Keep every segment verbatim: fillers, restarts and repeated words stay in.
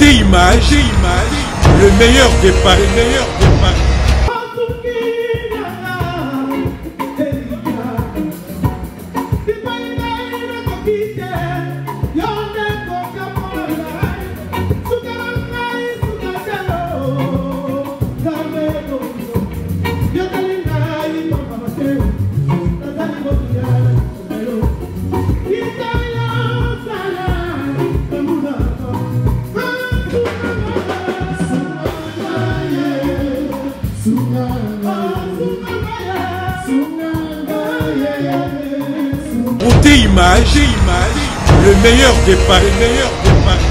Beauté Image, le meilleur des paris, le meilleur des paris. Beauté Image, le meilleur des paris, le meilleur des paris.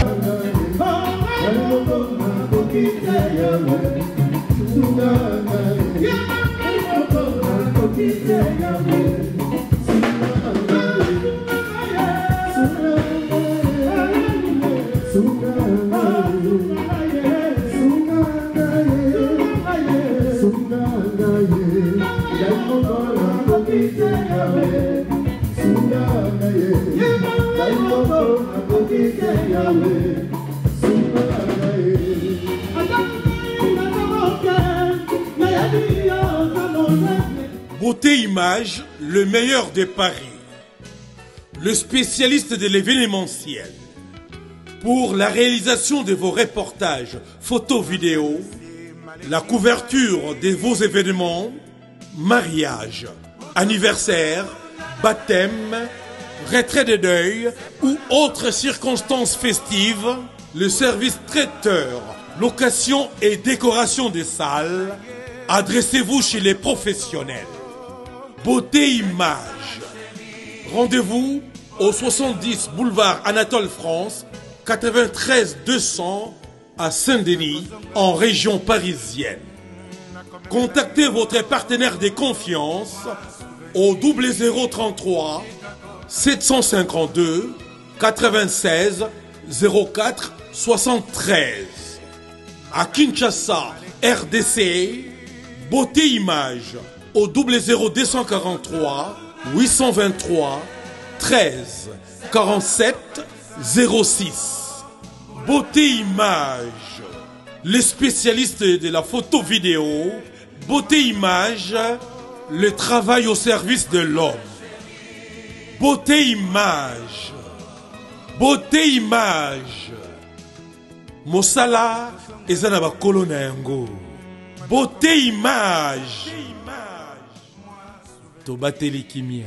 Beauté Image, le meilleur des paris. Le spécialiste de l'événementiel. Pour la réalisation de vos reportages, photos, vidéos, la couverture de vos événements, mariage, anniversaire, baptême, retrait de deuil ou autres circonstances festives, le service traiteur, location et décoration des salles, adressez-vous chez les professionnels. Beauté Image. Rendez-vous au soixante-dix boulevard Anatole France, quatre-vingt-treize deux cents à Saint-Denis, en région parisienne. Contactez votre partenaire de confiance au double zéro trente-trois sept cent cinquante-deux quatre-vingt-seize zéro quatre soixante-treize. À Kinshasa, R D C, Beauté Image au double zéro deux cent quarante-trois huit cent vingt-trois treize quarante-sept zéro six. Beauté Image, les spécialistes de la photo vidéo. Beauté Image, le travail au service de l'homme. Beauté Image, Beauté Image, Mosala ezanaba kolona yango. Beauté Image, Tobateli Kimia.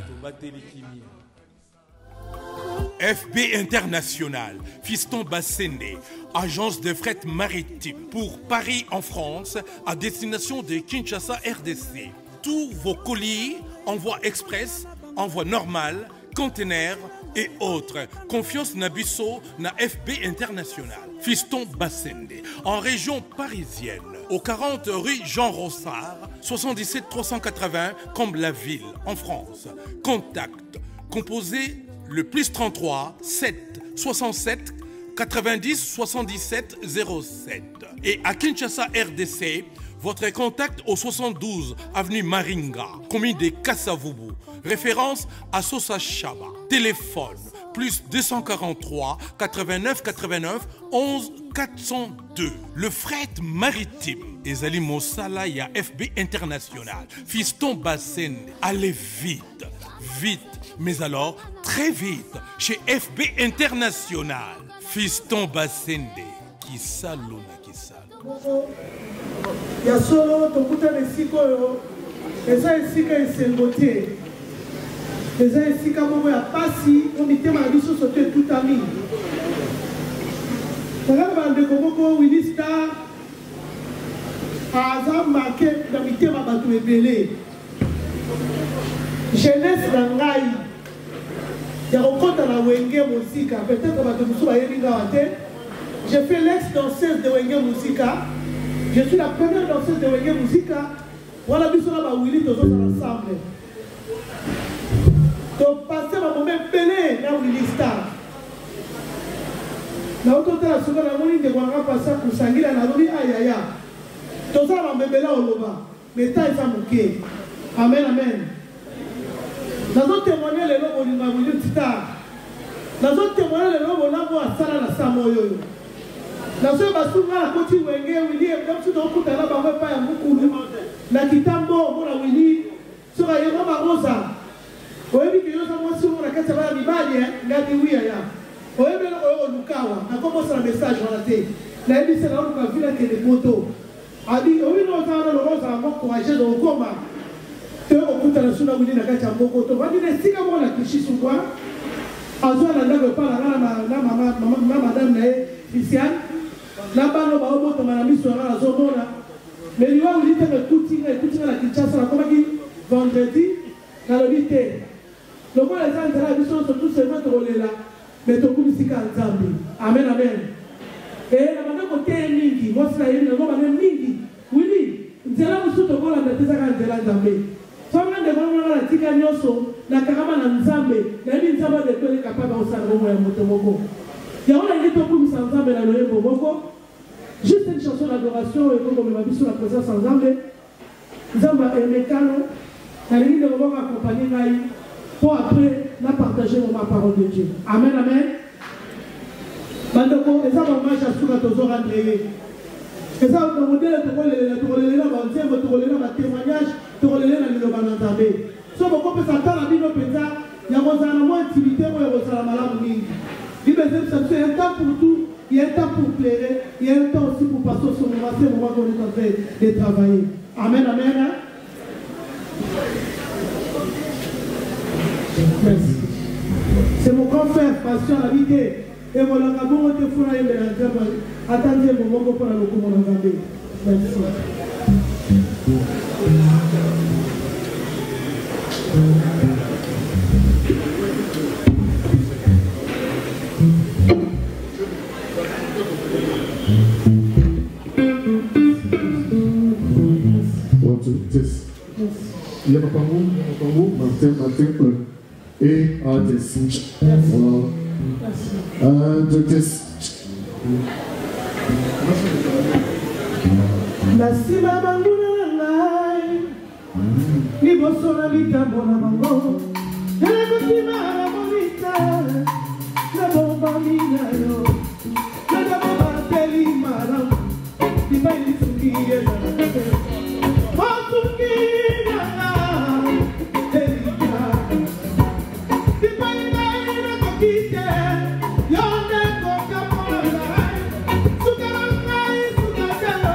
F B International, Fiston Bassende, agence de fret maritime pour Paris en France, à destination de Kinshasa R D C. Tous vos colis, envoi express, envoi normal, conteneurs et autres. Confiance Nabisso na F B International. Fiston Bassende, en région parisienne, au quarante rue Jean Rossard, soixante-dix-sept trois cent quatre-vingts, Comble-la-Ville, en France. Contact, composé le plus trente-trois sept soixante-sept quatre-vingt-dix soixante-dix-sept zéro sept. Et à Kinshasa R D C, votre contact au soixante-douze avenue Maringa, commune de Kassavubu, référence à Sosa Chaba. Téléphone plus deux cent quarante-trois quatre-vingt-neuf quatre-vingt-neuf onze quatre cent deux. Le fret maritime. Ezali Mosala ya F B International. Fiston Bassende. Allez vite, vite, mais alors très vite chez F B International. Fiston Bassende. Kisaluna Kisalo. Ya solo tokuta nesiko yo. Eza esika esengote. Eza esika momo ya pasi omitema na biso sote tutami. Tanga bande komoko Willy Star aza marqué na mitema bato ebele. Jeunesse na ngai ya kokota na Wenge Muzika, peut-être bato musu bayebi ngawa te. J'ai fait l'ex-danseuse de Wenge Muzika. Je suis la première danseuse de Wenge Muzika. Voilà, biso na ba Willy tous ensemble. Donc passer ma moment belé na Willy Star. Na otota la soka na moni de kwanga passer kusangira na lobi ayaya. Toza ba mbebela oloba. Meta isa muke. Amen amen. Nous avons témoigné le nom de Willy Star. Nous avons témoigné le nom de Namo Asala na Samoyo. La soeur Basunga la koti wenge Willy et comme tout donc kutana ba pas ya mukulu na kitambo mona Willy sura yema marosa oyebi ke yo samo si mona kata ba mibali ngadi wiya ya oyebi na oyo lukawa na komo sa message wala te na ebi se na luka vila ke de moto abi oyebi no sa na rosa mo courage do koma te okutana suna Willy na kata mboko to badi ne sika mona kishisu kwa azwa na ndago pa na na mama mama madame na Christian na bano ba obo to mana miso na zomona mais liwa ulite me kutinga kutinga na Kinshasa na komaki vendredi na lobite loko les gens là biso so tout se mettre olela mais to kumisika nzambe amen amen et na bana ko te mingi mo sina yini na ngoma mingi wili nzela musuto kola na tezaka nzela nzambe somna de ngoma na tika nyoso na karama na nzambe na bi nzambe de tole kapaba osala ngomo ya moto moko ya ona ile to kumisa nzambe na loyembo moko. Juste une chanson d'adoration et comme on m'a vu sur la présence en Zambé, Zamba et Mekano, la ligne de moment accompagner Naï pour après la partager ma parole de Dieu. Amen, amen. Bandoko, et ça va hommage à Souka Tozo Randreye. Et ça, on va dire que tu vas les témoignage, tu vas les Zambé. Si on peut s'attendre à dire que il y a un intimité, il y a un maladie. Il y a un temps pour tout. Il y a un temps pour plaire, il y a un temps aussi pour passer au moment, c'est le moment qu'on est en train de travailler. Amen, amen. Merci. C'est mon grand frère, patient, habité. Et voilà, bon, on te fout là, attendez le moment pour la locomotive. Merci. Il y a un tambour, un tambour, Martin, Martin, et un test. Un, deux, test. La sima banguna ngai, ni boso na likambo na bango, na kotima na monita, na bomba mina yo, na bomba teli malam, di baili suki eza na kate, masuki na telika, di baili na kokite, yonde kokamona, sukara ngai sukatelo.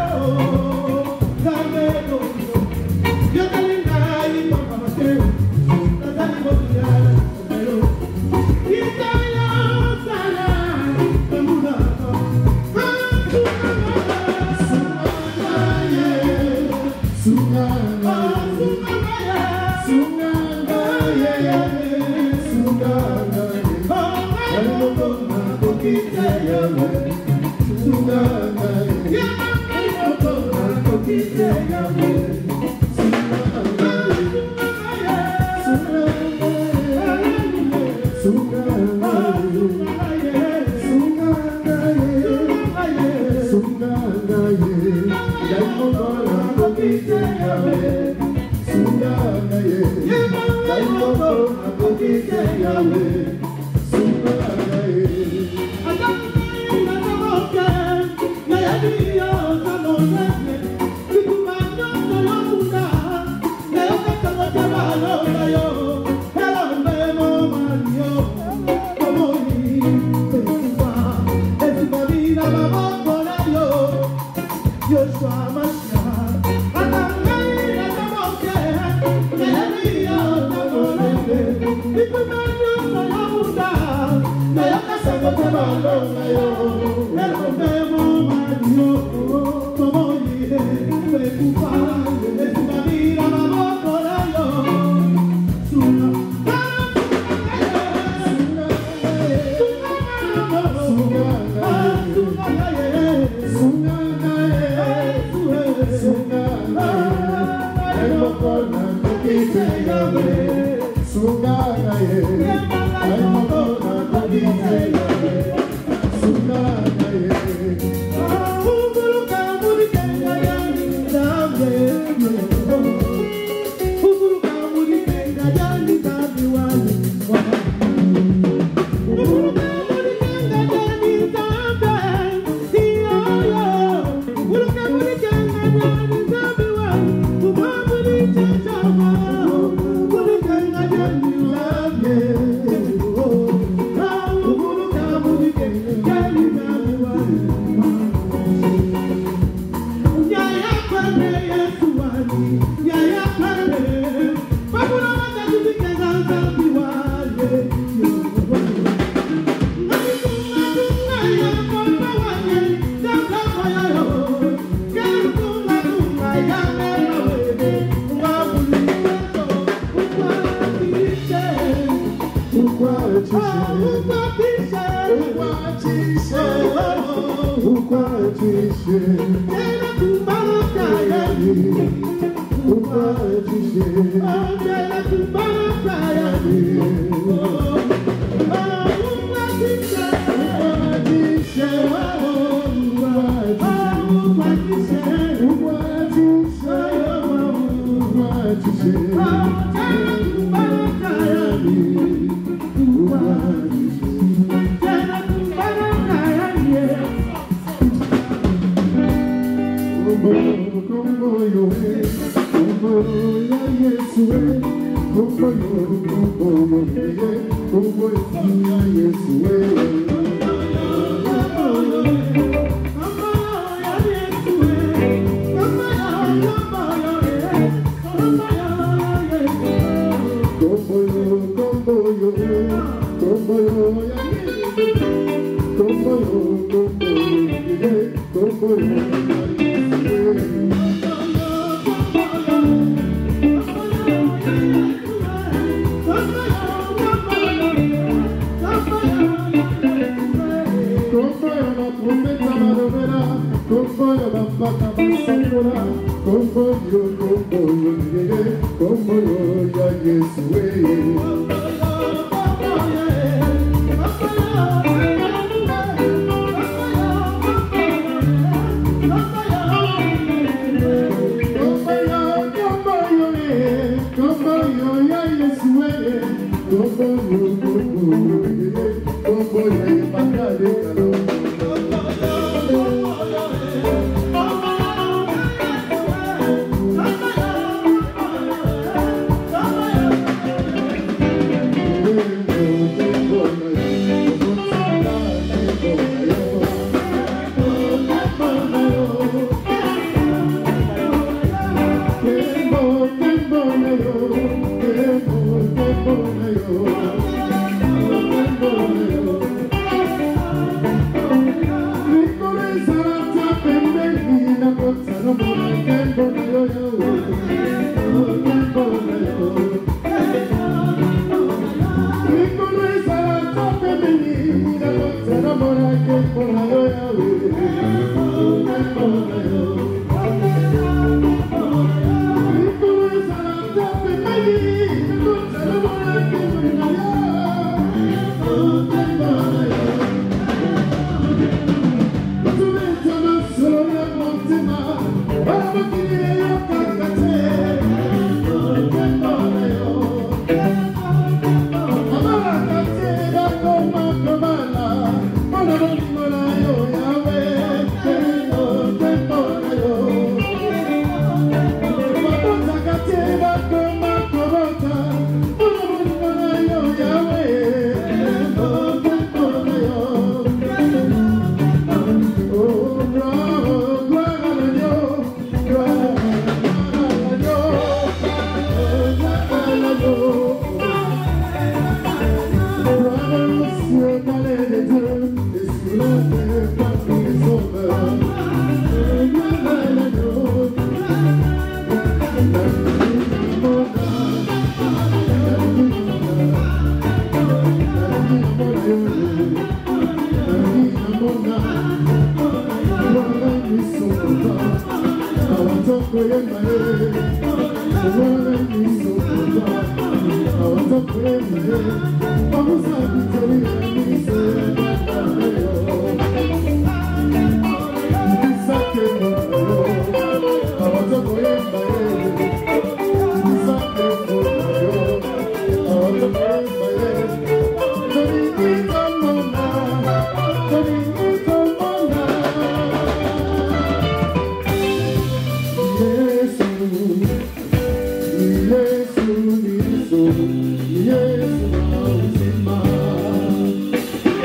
Yes,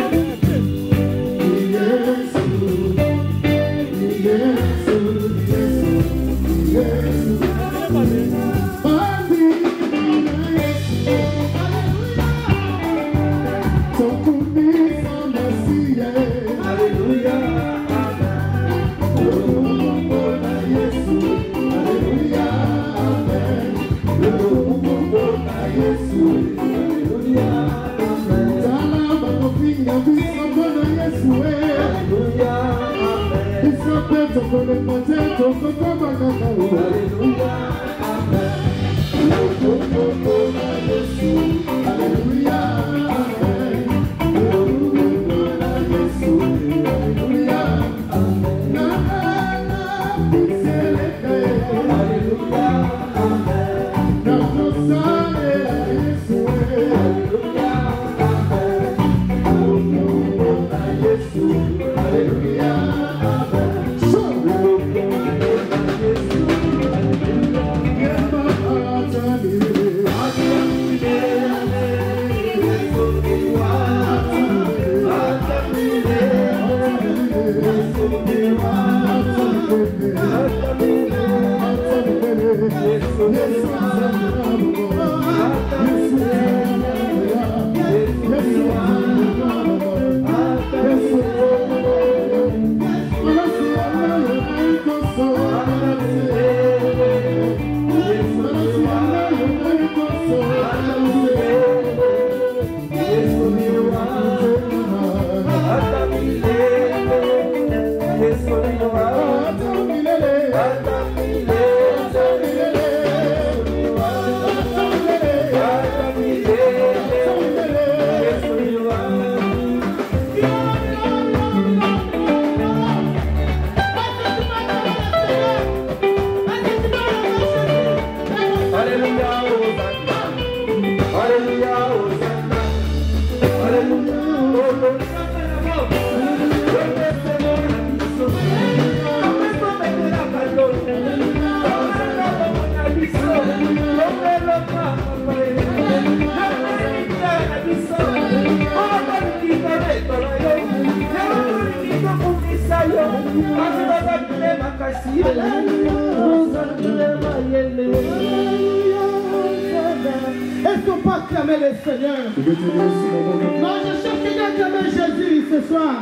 Est-ce qu'on peut acclamer le Seigneur? Non, je cherche quelqu'un à acclamer Jésus ce soir.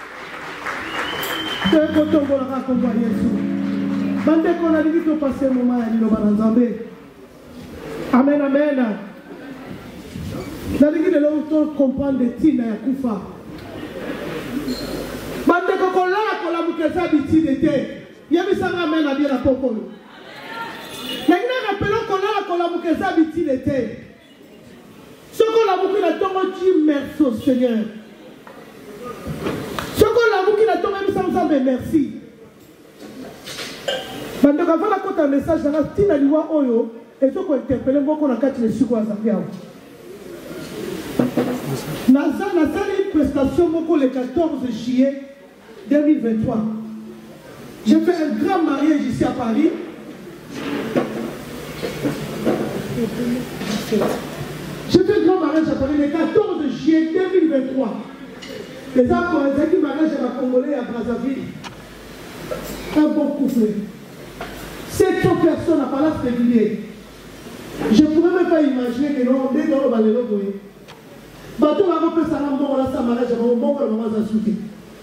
C'est quand on va accompagner Jésus. Bande qu'on a dit que passer un moment à l'île Baranzambé. Amen, amen. La ligue de l'autre comprend des Tina et Koufa. Bande qu'on l'a qu'on a bouqué ça biti d'été. Il y a mis ça ramène à bien la popole. Maintenant, rappelons qu'on a qu'on a bouqué ça biti d'été. Ce qu'on a bouqué la tombe, Dieu merci au Seigneur. Ce qu'on a bouqué la tombe, même sans merci. Bande qu'on va la côte un message dans la Tina Liwa Oyo. Et ce qu'on interpelle, on a quatre les sucres à Zambia. Naza a une prestation le quatorze juillet deux mille vingt-trois. J'ai fait un grand mariage ici à Paris. J'ai fait un grand mariage à Paris le quatorze juillet deux mille vingt-trois. Les gens ont fait un mariage à la Congolais à Brazzaville. Un bon couple. sept cents personnes à Palace régulier. Je ne pourrais même pas imaginer que nous, on est dans le Valéro. Bateau va repérer ça dans le mariage, on va le moment de souter.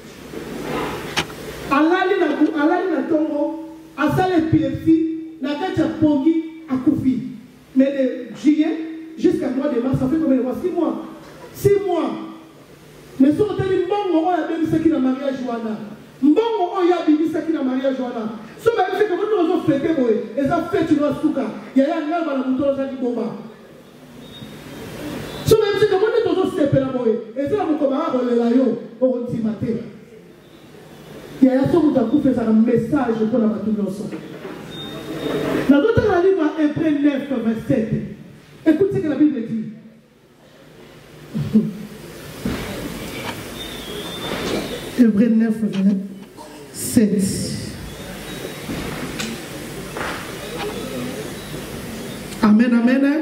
Alali na tongo, asale épilepsie, na kacha pongi à Koufi. Mais de juillet jusqu'à mois de mars, ça fait combien de mois? six mois. six mois. Mais si on te dit bon, on a bien ce qui est mariage Joana. Bon, on a bien ce qui est mariage Joana. Si on a dit que nous avons fait, et ça fait tu dois souka. Il y a un gars dans le mouton qui dit bomba. Si on a dit que nous avons fait, et ça nous commence à relayer au matin. Il y a un son où tu as fait un message pour la matination. Dans notre livre, Hébreux neuf, verset sept. Écoute ce que la Bible dit. Hébreux neuf, verset sept. Amen, amen.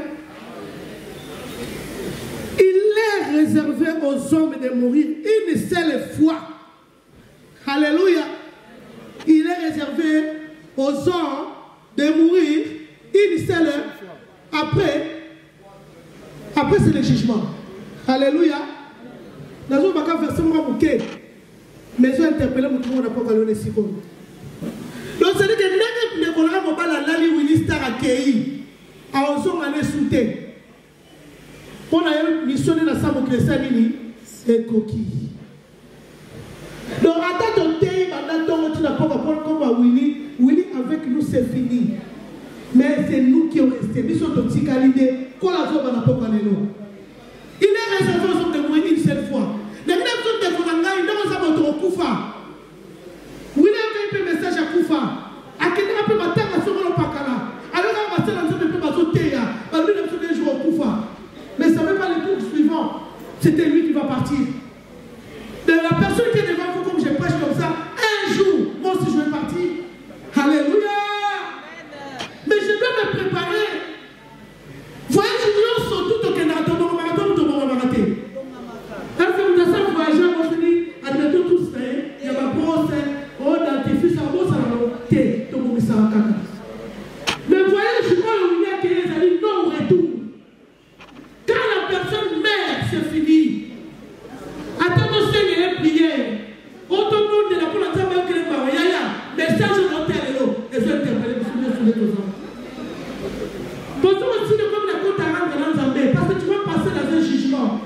Il est réservé aux hommes de mourir une seule fois. Alléluia. Il est réservé aux hommes de mourir une seule après. Après c'est le jugement. Alléluia. Dans un bac verset moi bouquet. Mais je interpellé mon monde pour aller ici. Donc c'est dire que n'est qu'on a pas la lali ministère accueilli. À onze années souté. Pour la mission de la Sainte Christine et coquille. Donc, à ta tonté, tu n'as comme Willy, Willy avec nous c'est fini. Mais c'est nous qui sommes restés. Nous sommes petits calidés. Quoi la voix n'a pas parlé nous. Il est réservé aux hommes de mourir une seule fois. Les gens de Konanga, ils n'ont pas votre Koufa. Willy a fait un message à Koufa. À quel moment peut matin à ce moment pakala. Alors on va se lancer un peu à sauter. On va lui des jours au Koufa. Mais ça ne veut pas le tour suivant. C'était lui qui va partir. De la personne qui est devant vous, comme je prêche comme ça, un jour, moi aussi je vais partir. Alléluia. Mais je dois me préparer. Voyez, je dis, surtout que nous avons marathon, nous avons marathon. Alors que nous avons voyagé, on se dit, admettons tous, il y a ma brosse, on identifie ça, on s'en va, t'es, tout le monde s'en va. Mais voyez, je vois où il y a qui est allé, non, retour. Quand la personne meurt, c'est fini. Attends, Seigneur, prière. Autant monde de la pour la table que les parents, yaya, message au notaire et l'eau, et je vais interpeller sur les deux ans. Bonjour aussi de comme la côte à rendre dans Zambé, parce que tu vas passer dans un jugement.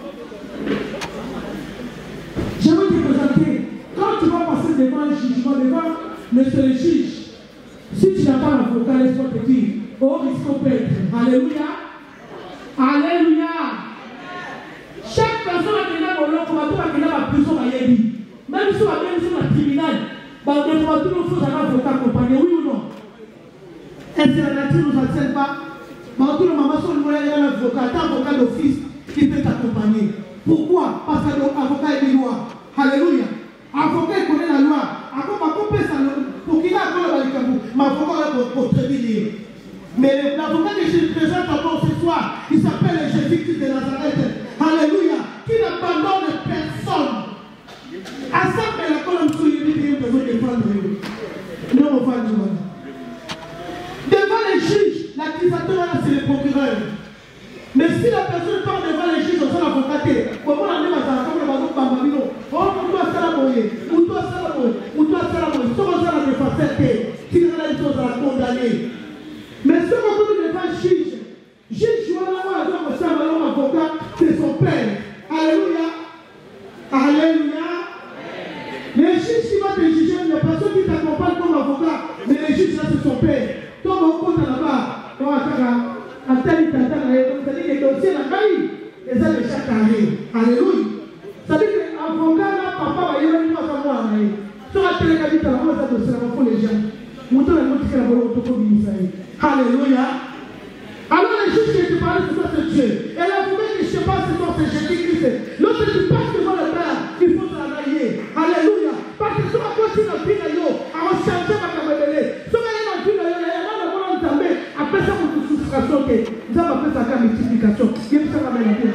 Je vais te présenter, quand tu vas passer devant un jugement, devant monsieur le juge, si tu n'as pas l'avocat, laisse-moi te dire, oh, risque peut être. Alléluia. Alléluia. Chaque personne qui est dans le monde, qui est dans la prison, même si on a même sur la criminelle, on doit toujours faire un avocat accompagné, oui ou non? Est-ce que la nature ne nous accède pas? Tout le moment, sur le moyen, il y a un avocat, un avocat d'office qui peut t'accompagner. Pourquoi? Parce que l'avocat est des lois. Alléluia. Avocat connaît la loi. Pour qu'il ait encore le balcabou, mais avocat pour très bien. Mais l'avocat que je présente encore ce soir, il s'appelle Jésus-Christ de Nazareth. Alléluia. Qui n'abandonne personne. À ça, mais la colonne sur lui, il a besoin de prendre. Non, on va dire. Devant les juges, l'accusateur, c'est le procureur. Mais si la personne part devant les juges, on s'en avocat, comment on a mis à la comme le bateau Bambamino, oh, on doit faire la moyenne, on doit faire la moyenne, on doit faire la moyenne, on doit faire la moyenne, qui n'a pas été condamné. Mais ce qu'on trouve devant le juge, juge, je vois là, on va un avocat, c'est son père. Alléluia. Alléluia. Les juges qui vont te juger, les personnes qui t'accompagnent comme avocat, mais les juges là, c'est son père. Toi, on compte là-bas, on va faire un tel, tel, tel, c'est-à-dire que les dossiers, la caille, et ça, de chaque année. Alléluia. C'est-à-dire que l'avocat, là, papa, il y a une fois à moi, sur la télé, il y a un dossier, c'est la pour les gens. Mouton est montré la bonne autonomie. Alléluia. Alors les juges qui te parlent, c'est ça, c'est Dieu. Et l'avocat qui se passe, c'est toi, c'est Jésus-Christ. Lorsque tu passes devant le Père, il faut te la railler. Alléluia. Parce que si on continue à dire, à recharger ma caméra, si on est dans le film, il y a un moment où on après ça, on te souffration, nous avons appelé ça la multiplication. Il y a ça la même chose.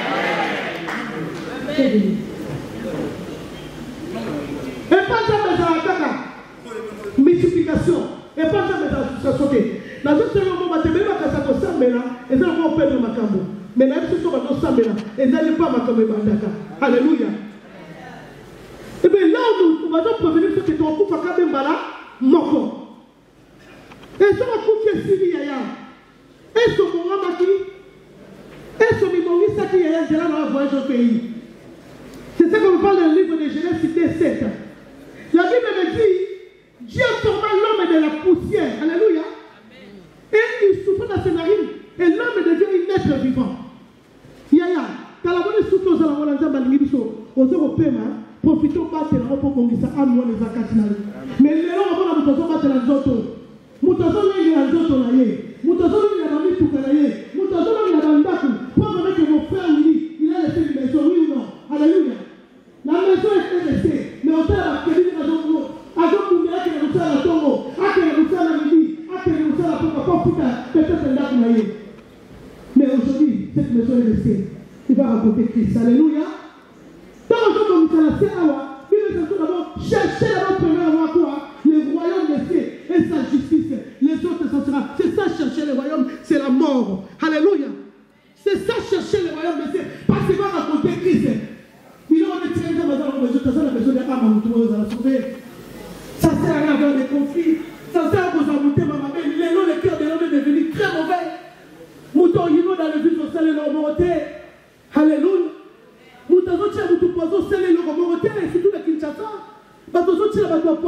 Et pas ça, mais ça va multiplication. Et pas ça, mais ça va sauter. Dans ce moment, on va te mettre à ça pour ça, mais là, et ça va perdre ma cambo. Mais là, si on va dans ça, mais là, et ça n'est pas ma cambo. Alléluia. Et bien là, on va donc prévenir ceux qui sont en couple à Kabembala, mort. Et ça va couper Sili Yaya. Et ce moment là qui et ce moment là qui est là dans la voyage au pays. C'est ça qu'on parle dans le livre de Genèse, cité sept. La Bible me dit Dieu forma l'homme de la poussière. Alléluia. Et il souffle dans ses narines. Et l'homme devient un être vivant. Yaya, quand la bonne souffle aux alentours de la Biso, aux Européens, profitons pas de la pour qu'on dise à moi les acatinales. Mais les gens vont nous battre la zoto. Mutazo ni la zoto na ye. Mutazo ni la mami pour na ye. Mutazo ni la bandaku. Pour avec que mon frère lui, il a laissé une maison, oui ou non? Alléluia. La maison est laissée. Mais on t'a la qualité de la zoto. Avant qu'on ait que nous sommes à Tongo, à que nous sommes à Midi, à que nous sommes à Tongo, peut-être un lac naïe. Mais aujourd'hui, cette maison est laissée. Il va raconter Christ. Alléluia. Dans le jour où nous sommes laissés, il nous d'abord chercher d'abord premièrement quoi? Le royaume des cieux et sa justice. Les autres, ça sera. C'est ça chercher le royaume, c'est la mort. Alléluia. C'est ça chercher le royaume des cieux. Parce qu'il va raconter Christ. Il a retiré dans la maison, la maison des âmes, nous allons sauver. Ça sert à rien d'avoir des conflits. Ça sert à vous ajouter ma maman. Les noms, le cœur de l'homme est devenu très mauvais. Mouton, il y a dans le but social et l'homoté. Alléluia. Mouton, il y a tout poison, c'est le l'homoté, et surtout la Kinshasa. Parce que tu as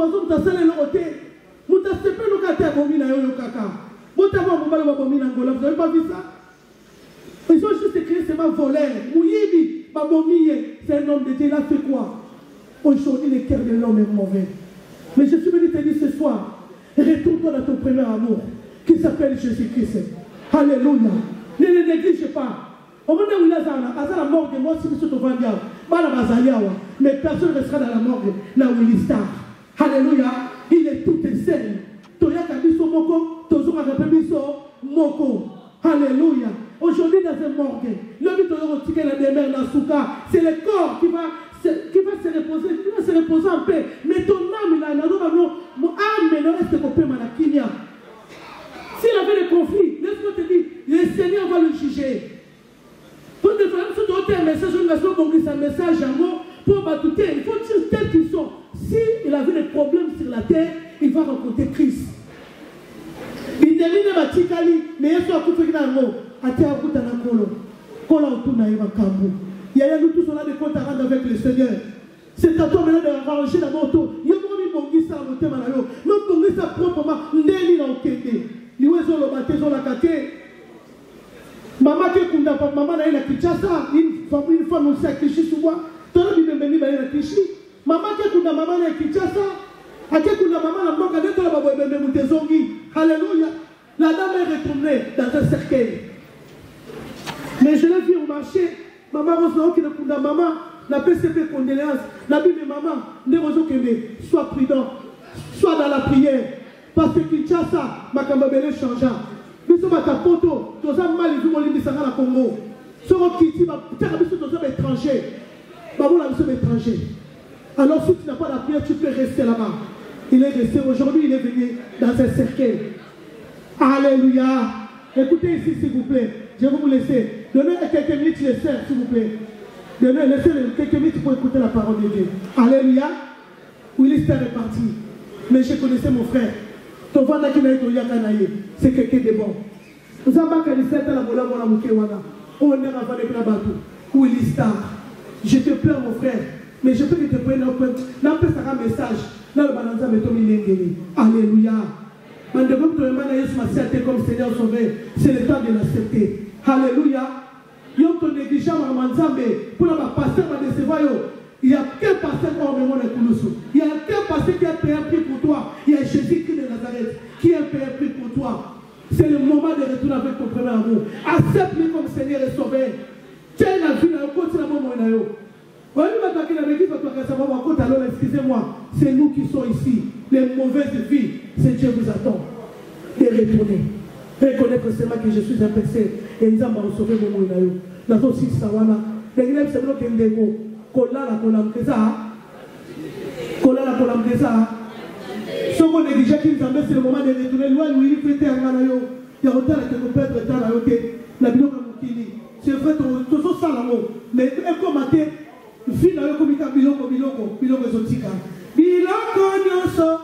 poison, tu as salé le côté. Tu as sepé le côté à Bomina et le caca. Tu as vu Bomina et Bomina Angola. Vous n'avez pas vu ça? Ils ont juste écrit c'est ma voleur. Mouyibi, Babomiye, c'est un homme de Dieu. Il a fait quoi? Aujourd'hui, le cœur de l'homme est mauvais. Mais je suis venu te dire ce soir, retourne-toi dans ton premier amour, qui s'appelle Jésus-Christ. Alléluia. Ne le néglige pas. Au moment où il a la mort de moi, si vous êtes au Vandia, mais personne ne restera dans la mort là où il est. Alléluia. Il est tout et seul. Toya Kabiso Moko, Tozuma Kabiso Moko. Alléluia. Aujourd'hui, dans un morgue, l'homme qui la demeure dans Souka, c'est le corps qui va, qui va se reposer, qui va se reposer en paix. Mais ton âme, il a un mon âme, mais non, est-ce que tu peux m'anakinia? S'il avait des conflits, laisse-moi te dire, le Seigneur va le juger. Pour te faire un message, on va se un message à moi pour batouter. Il faut dire tels qu'ils sont. S'il avait des problèmes sur la terre, il va rencontrer Christ. Il devine Batikali, mais il soit tout fait dans le mot. Il y a nous tous on a des comptes à rendre avec le Seigneur. C'est à toi maintenant de ranger la moto. Il y a mis mon guise à monter malalo. Même mon guise à proprement. Ndeli na okende. Liwezo lo batezo la kate. Maman qui kunda pa maman na ina Kinshasa. Une femme une femme aussi à Kishi souvent. Tolo bibembeni ba ina Kishi. Maman qui kunda maman na Kinshasa. Ake kunda maman na mboka de tola babo bembe mutezongi. Alléluia. La dame est retournée dans un cercueil. Mais je l'ai vu au marché. Maman Rose qui ne kunda maman. La P C P condoléances. La Bible maman. Ne Roso Kende. Sois prudent. Sois dans la prière. Parce que Kinshasa, ma Kambabele changea. Mais ce matin, poto, tu as mal vu mon livre de la Congo. Ce qui dit, tu as étranger. Babou la mission étranger. Alors si tu n'as pas la prière, tu peux rester là-bas. Il est resté aujourd'hui, il est venu dans un cercueil. Alléluia. Écoutez ici, s'il vous plaît. Je vais vous laisser. Donnez quelques minutes les sœurs, s'il vous plaît. Donnez laissez quelques minutes pour écouter la parole de Dieu. Alléluia. Willy Star est parti. Mais je connaissais mon frère. C'est quelqu'un de bon. Nous avons Willy Star. Je te pleure, mon frère. Mais je peux que te prenne un peu. Là, un message. Là, le balanza me tombe Alléluia. Comme Seigneur sauvé, c'est le temps de l'accepter. Alléluia. Yo to négligent Manzambe pour la pasteur va décevoir yo. Il y a quel pasteur hors de mon écouloussou. Il y a quel pasteur qui a payé un prix pour toi. Il y a Jésus-Christ de Nazareth qui a payé un prix pour toi. C'est le moment de retourner avec ton premier amour. Accepte-le comme Seigneur et Sauveur. Tiens la vie dans le côté de la maman. Alors excusez-moi, c'est nous qui sommes ici. Les mauvaises vies, c'est Dieu vous attend. Et retournez. Reconnaître seulement que je suis un péché. Et ils ont sauvé mon moyen. Dans ton site, ça va là. Les élèves, c'est bloqué un dégo. Kola la kolamkeza. Kola la kolamkeza. Ce qu'on néglige qu'ils ont c'est le moment de retourner. Loin, lui, il fait un manayo. Il y a autant que nous perdre le temps à côté. La bio comme Kili. C'est vrai, tout ça, ça là-haut. Mais comme matin, fille là, comme il y a biloko, biloko, biloko zotika. Biloko nyoso.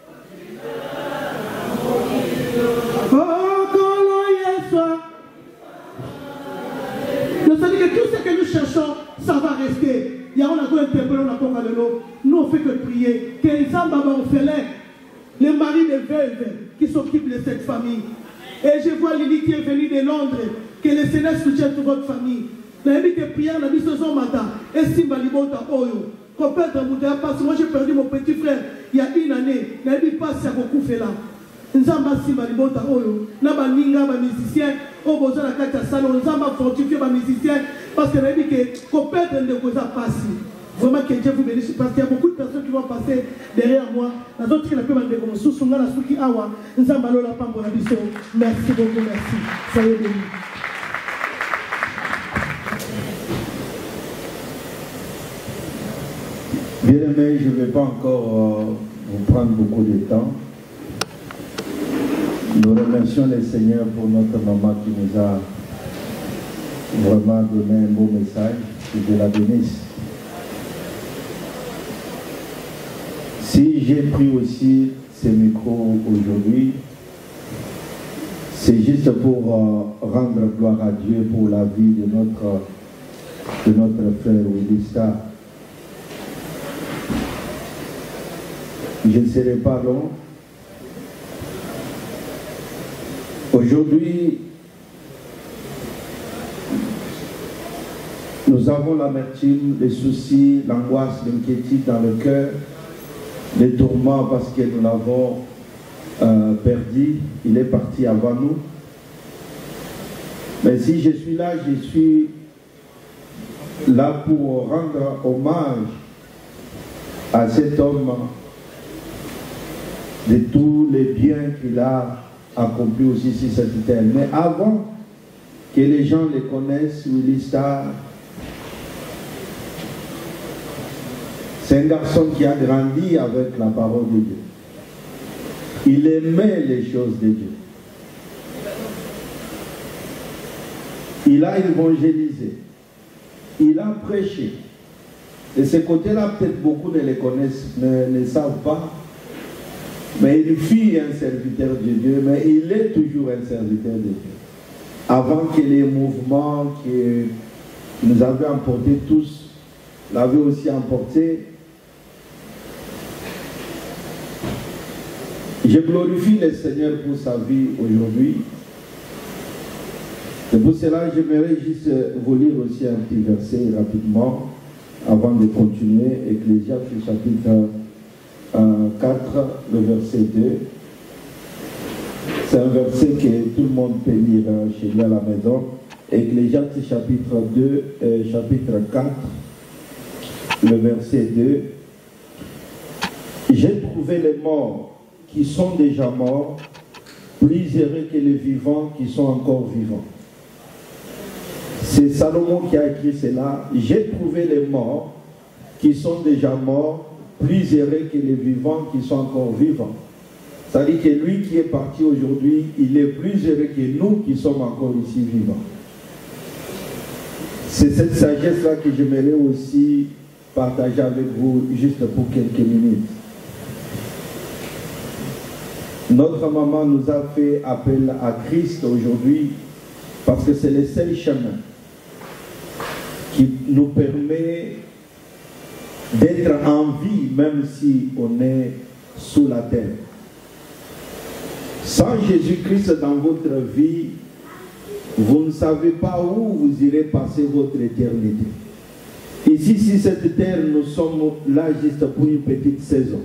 C'est-à-dire que tout ce que nous cherchons, ça va rester. Il y a un interpellé, on a pas de l'eau. Nous, on fait que prier. Que les hommes orphelins, les maris des veuves qui s'occupent de cette famille. Et je vois Lily qui est venue de Londres. Que le Seigneur soutienne toute votre famille. Nous avons dit que prière, on a dit ce soir matin. Et si Malibota Oyo. Parce que moi j'ai perdu mon petit frère il y a une année. Nous avons dit pas si à beaucoup fait là. Nzamba simba libota oyo na baninga ba musicien o bozo na kati ya salon nzamba fortifier ba musicien parce que nabi que compète de cause passer vraiment que Dieu vous bénisse parce qu'il y a beaucoup de personnes qui vont passer derrière moi les autres qui la peuvent de comme sous na suki awa nzamba lola pambo na biso merci beaucoup merci soyez bénis. Bien aimé, je ne vais pas encore euh, vous prendre beaucoup de temps. Nous remercions le Seigneur pour notre maman qui nous a vraiment donné un beau message et de la bénisse. Si j'ai pris aussi ces micros aujourd'hui, c'est juste pour euh, rendre gloire à Dieu pour la vie de notre, de notre frère Willy Star. Je ne serai pas long. Aujourd'hui, nous avons l'amertume, les soucis, l'angoisse, l'inquiétude dans le cœur, les tourments parce que nous l'avons euh, perdu. Il est parti avant nous. Mais si je suis là, je suis là pour rendre hommage à cet homme de tous les biens qu'il a accomplis aussi sur cette terre. Mais avant que les gens le connaissent, Willy Star, c'est un garçon qui a grandi avec la parole de Dieu. Il aimait les choses de Dieu. Il a évangélisé. Il a prêché. De ce côté-là, peut-être beaucoup ne le connaissent, ne, ne savent pas. Mais il fut un serviteur de Dieu, mais il est toujours un serviteur de Dieu. Avant que les mouvements qui nous avaient emportés tous l'avaient aussi emporté, je glorifie le Seigneur pour sa vie aujourd'hui. Et pour cela, j'aimerais juste vous lire aussi un petit verset rapidement avant de continuer. Ecclésiaste chapitre euh, quatre, le verset deux. C'est un verset que tout le monde peut lire chez lui à la maison. Ecclésiaste chapitre deux, euh, chapitre quatre, le verset deux. J'ai trouvé les morts qui sont déjà morts, plus heureux que les vivants qui sont encore vivants. C'est Salomon qui a écrit cela. J'ai trouvé les morts qui sont déjà morts, plus heureux que les vivants qui sont encore vivants. C'est-à-dire que lui qui est parti aujourd'hui, il est plus heureux que nous qui sommes encore ici vivants. C'est cette sagesse-là que j'aimerais aussi partager avec vous juste pour quelques minutes. Notre maman nous a fait appel à Christ aujourd'hui parce que c'est le seul chemin qui nous permet d'être en vie même si on est sous la terre. Sans Jésus-Christ dans votre vie, vous ne savez pas où vous irez passer votre éternité. Ici, sur cette terre, nous sommes là juste pour une petite saison.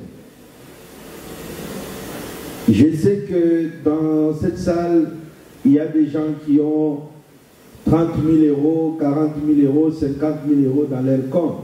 Je sais que dans cette salle, il y a des gens qui ont trente mille euros, quarante mille euros, cinquante mille euros dans leur compte.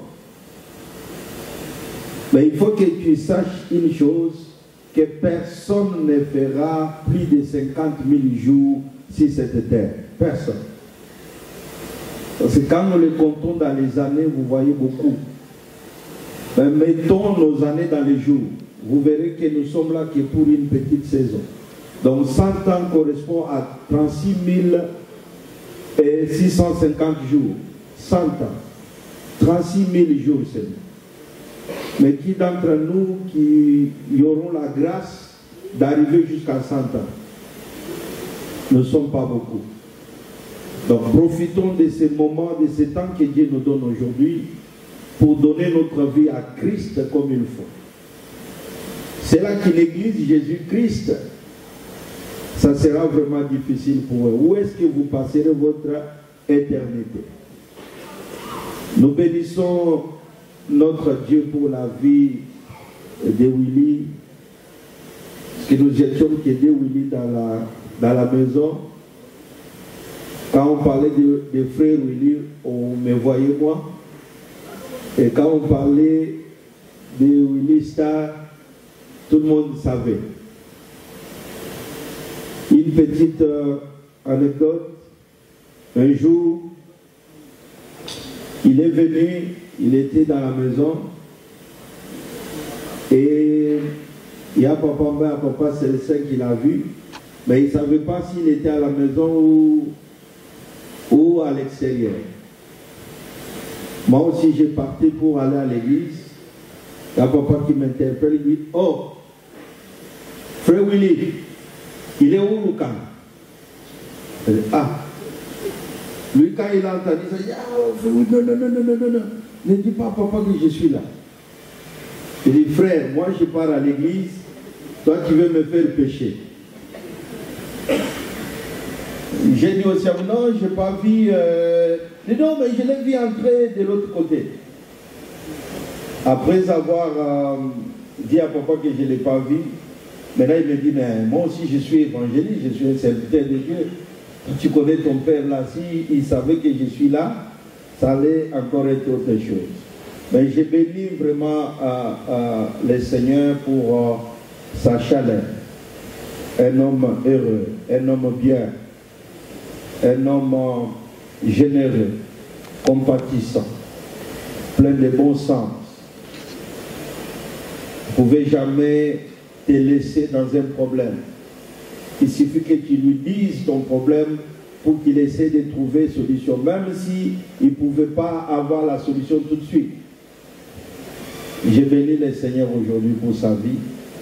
Mais il faut que tu saches une chose, que personne ne fera plus de cinquante mille jours sur cette terre. Personne. Parce que quand nous les comptons dans les années, vous voyez beaucoup. Mais mettons nos années dans les jours. Vous verrez que nous sommes là que pour une petite saison. Donc cent ans correspond à trente-six mille six cent cinquante jours. cent ans. trente-six mille jours seulement. Mais qui d'entre nous qui y auront la grâce d'arriver jusqu'à cent ans? Ne sont pas beaucoup. Donc profitons de ces moments, de ce temps que Dieu nous donne aujourd'hui pour donner notre vie à Christ comme il faut. C'est là que l'Église Jésus-Christ, ça sera vraiment difficile pour eux. Où est-ce que vous passerez votre éternité? Nous bénissons notre Dieu pour la vie de Willy. Parce que nous étions que de Willy dans la, dans la maison. Quand on parlait de, de frère Willy, on me voyait moi. Et quand on parlait de Willy Star, tout le monde savait. Une petite euh, anecdote. Un jour, il est venu, il était dans la maison. Et il y a papa, ben, papa Célestin qui l'a vu. Mais il ne savait pas s'il était à la maison ou, ou à l'extérieur. Moi aussi, j'ai parti pour aller à l'église. Il y a papa qui m'interpelle, il dit, oh, frère Willy, il est où Lucas? Ah, lui quand il a entendu ça, il dit, ah, non, non, non, non, non, non, non, ne dis pas papa que je suis là. Il dit, frère, moi je pars à l'église, toi tu veux me faire pécher. J'ai dit aussi, non, je n'ai pas vu. Euh... Il dit, non, mais je l'ai vu entrer de l'autre côté. Après avoir euh, dit à papa que je ne l'ai pas vu, maintenant il me dit, mais moi aussi je suis évangéliste, je suis un serviteur de Dieu. Tu connais ton père là, si il savait que je suis là, ça allait encore être autre chose. Mais j'ai béni vraiment euh, euh, le Seigneur pour euh, sa chaleur. Un homme heureux, un homme bien, un homme euh, généreux, compatissant, plein de bon sens. Vous ne pouvez jamais te laisser dans un problème. Il suffit que tu lui dises ton problème pour qu'il essaie de trouver une solution, même s'il ne pouvait pas avoir la solution tout de suite. J'ai béni le Seigneur aujourd'hui pour sa vie.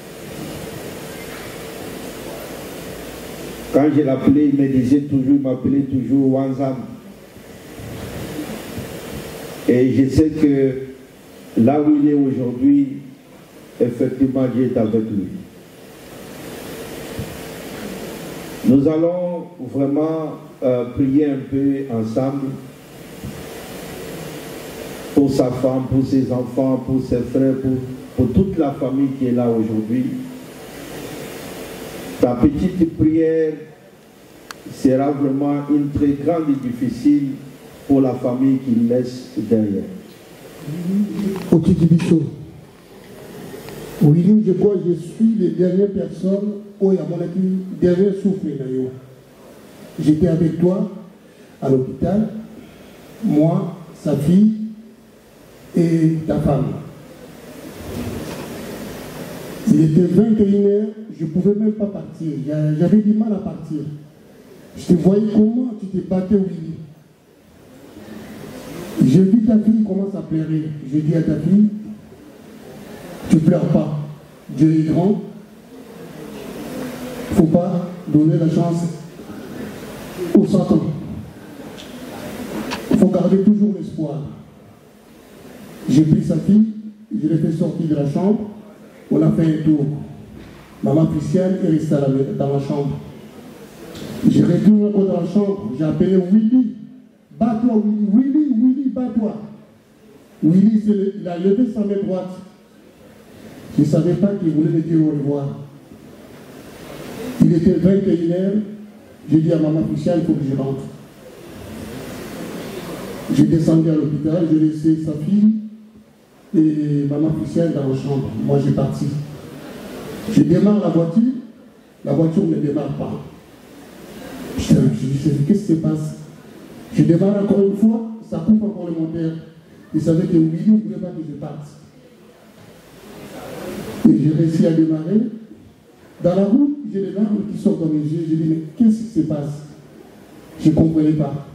Quand je l'appelais, il me disait toujours, il m'appelait toujours Wanzam. Et je sais que là où il est aujourd'hui, effectivement, Dieu est avec lui. Nous allons vraiment euh, prier un peu ensemble pour sa femme, pour ses enfants, pour ses frères, pour, pour toute la famille qui est là aujourd'hui. Ta petite prière sera vraiment une très grande et difficile pour la famille qu'il laisse derrière. Oui, je crois que je suis les dernières personnes où il y a mon dernier souffle. J'étais avec toi à l'hôpital, moi, sa fille et ta femme. Il était vingt et une heures, je ne pouvais même pas partir. J'avais du mal à partir. Je te voyais comment tu te battais au lit. J'ai vu ta fille commence à pleurer. J'ai dit à ta fille, tu ne pleures pas. Dieu est grand. Il ne faut pas donner la chance au Satan. Il faut garder toujours l'espoir. J'ai pris sa fille, je l'ai fait sortir de la chambre. On a fait un tour. Maman Christiane est restée dans la chambre. J'ai retourné dans la chambre. J'ai appelé Willy. Bats-toi, Willy. Willy, Willy, bats-toi. Willy, il a levé sa main droite. Je ne savais pas qu'il voulait me dire au revoir. Il était vingt et une heures. J'ai dit à maman Christiane, il faut que je rentre. J'ai descendu à l'hôpital, j'ai laissé sa fille et maman Christiane dans la chambre. Moi, j'ai parti. Je démarre la voiture, la voiture ne démarre pas. Je me suis dit, qu'est-ce qui se passe? Je démarre encore une fois, ça coupe encore le moteur. Il savait que Willy ne voulait pas que je parte. Et j'ai réussi à démarrer. Dans la route, j'ai des larmes qui sortent dans mes yeux. J'ai dit, mais qu'est-ce qui se passe? Je ne comprenais pas.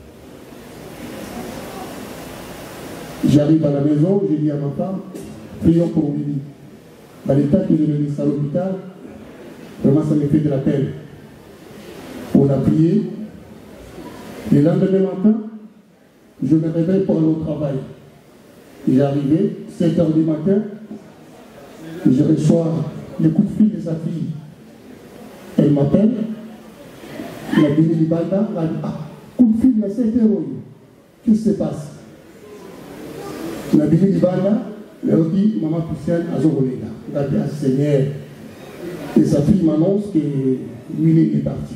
J'arrive à la maison, j'ai dit à ma femme, prions pour Willy. Dans l'état que je l'ai laissé à l'hôpital, vraiment ça me fait de la peine. On a prié. Le lendemain matin, je me réveille pour aller au travail. J'arrivais, sept heures du matin, je reçois le coup de fil de sa fille. Elle m'appelle, il a donné du balda, elle a dit, ah, coup de fil, mais sept heures, qu'est-ce qui se passe? Il a donné du balda, il a dit, maman Christiane, à Zogolega. Il a dit, ah, Seigneur. Et sa fille m'annonce que Willy est parti.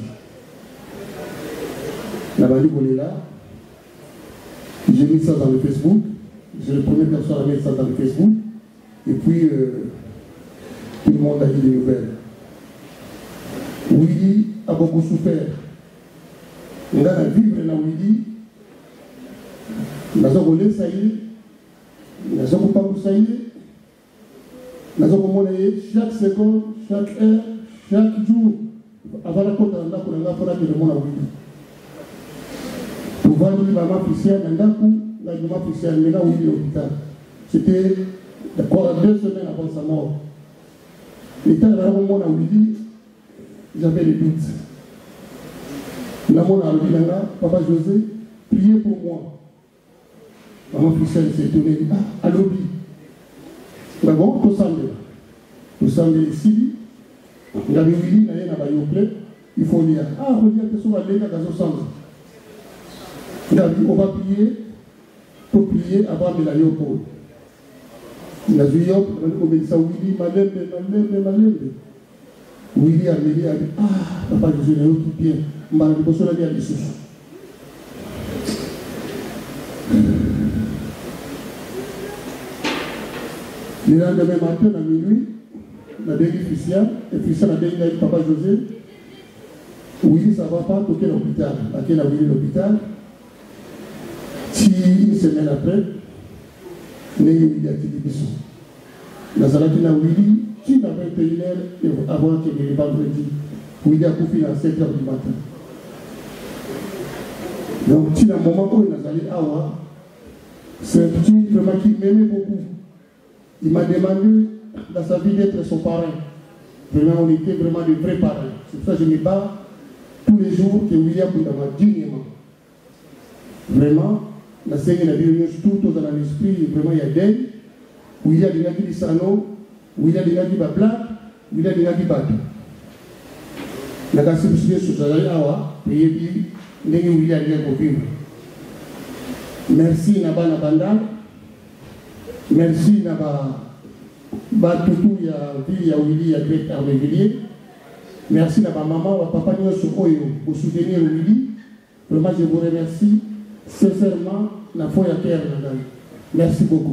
La Bali là, j'ai mis ça dans le Facebook. J'ai le premier personne à mettre ça dans le Facebook. Et puis, euh, tout le monde a dit des nouvelles. Willy a beaucoup souffert. On a vivre dans Willy. Nous avons volé ça y est. Nous avons pas ça y est. Nous avons monnaie chaque seconde, chaque heure, chaque jour. Avant la côte, on a fait le monde à Willy. Pour voir maman Christiane, la maman Christiane, mais là où il est à l'hôpital. C'était deux semaines avant sa mort. L'état de la maman où il dit, j'avais des doutes. La maman a dit, papa José, priez pour moi. Maman Christiane s'est étonnée, ah, à l'objet. Mais bon, tout semble. Tout semble ici. Il y a des Willy, il y a des Yoplé. Il faut dire, ah, on dit que ce soit les gars dans semble. Il a dit, on va plier, pour plier avant de la Yopo. Il a dit, on va dire ça, Willy, malembe, malembe, malembe. Willy a dit, ah, papa, je suis un autre bien. Je vais aller poser la vie à des sous. Le lendemain matin, à minuit, la dernière officielle, l'officiel a dit à papa José, oui, ça ne va pas toquer l'hôpital. À quel a vu l'hôpital? Si une semaine après, il y a des bisous. La Zalatina Willy, tu n'as pas été une heure avant qu'il y ait le vendredi. Willy a coupé à sept heures du matin. Donc, si dans le moment où il a allé à Awa, c'est un petit vraiment qui m'aimait beaucoup. Il m'a demandé dans sa vie d'être son parrain. Vraiment, on était vraiment des vrais parrains. C'est pour ça que je me bats tous les jours que William m'a dignement. Vraiment, la scène a vu tout dans l'esprit, vraiment il y a des William a dit Sano, William a dit Babla, William a dit Bato. La casse de ce salaire Awa, et il dit William a dit merci Naba Nabanda. Merci Naba Batoutou, il y a Ville, il y a Willy, il y a Grec Armévillier. Merci Naba Maman, Papa Nyoso Oyo, pour soutenir Willy. Vraiment, je vous remercie sincèrement, la foi à terre. Merci beaucoup.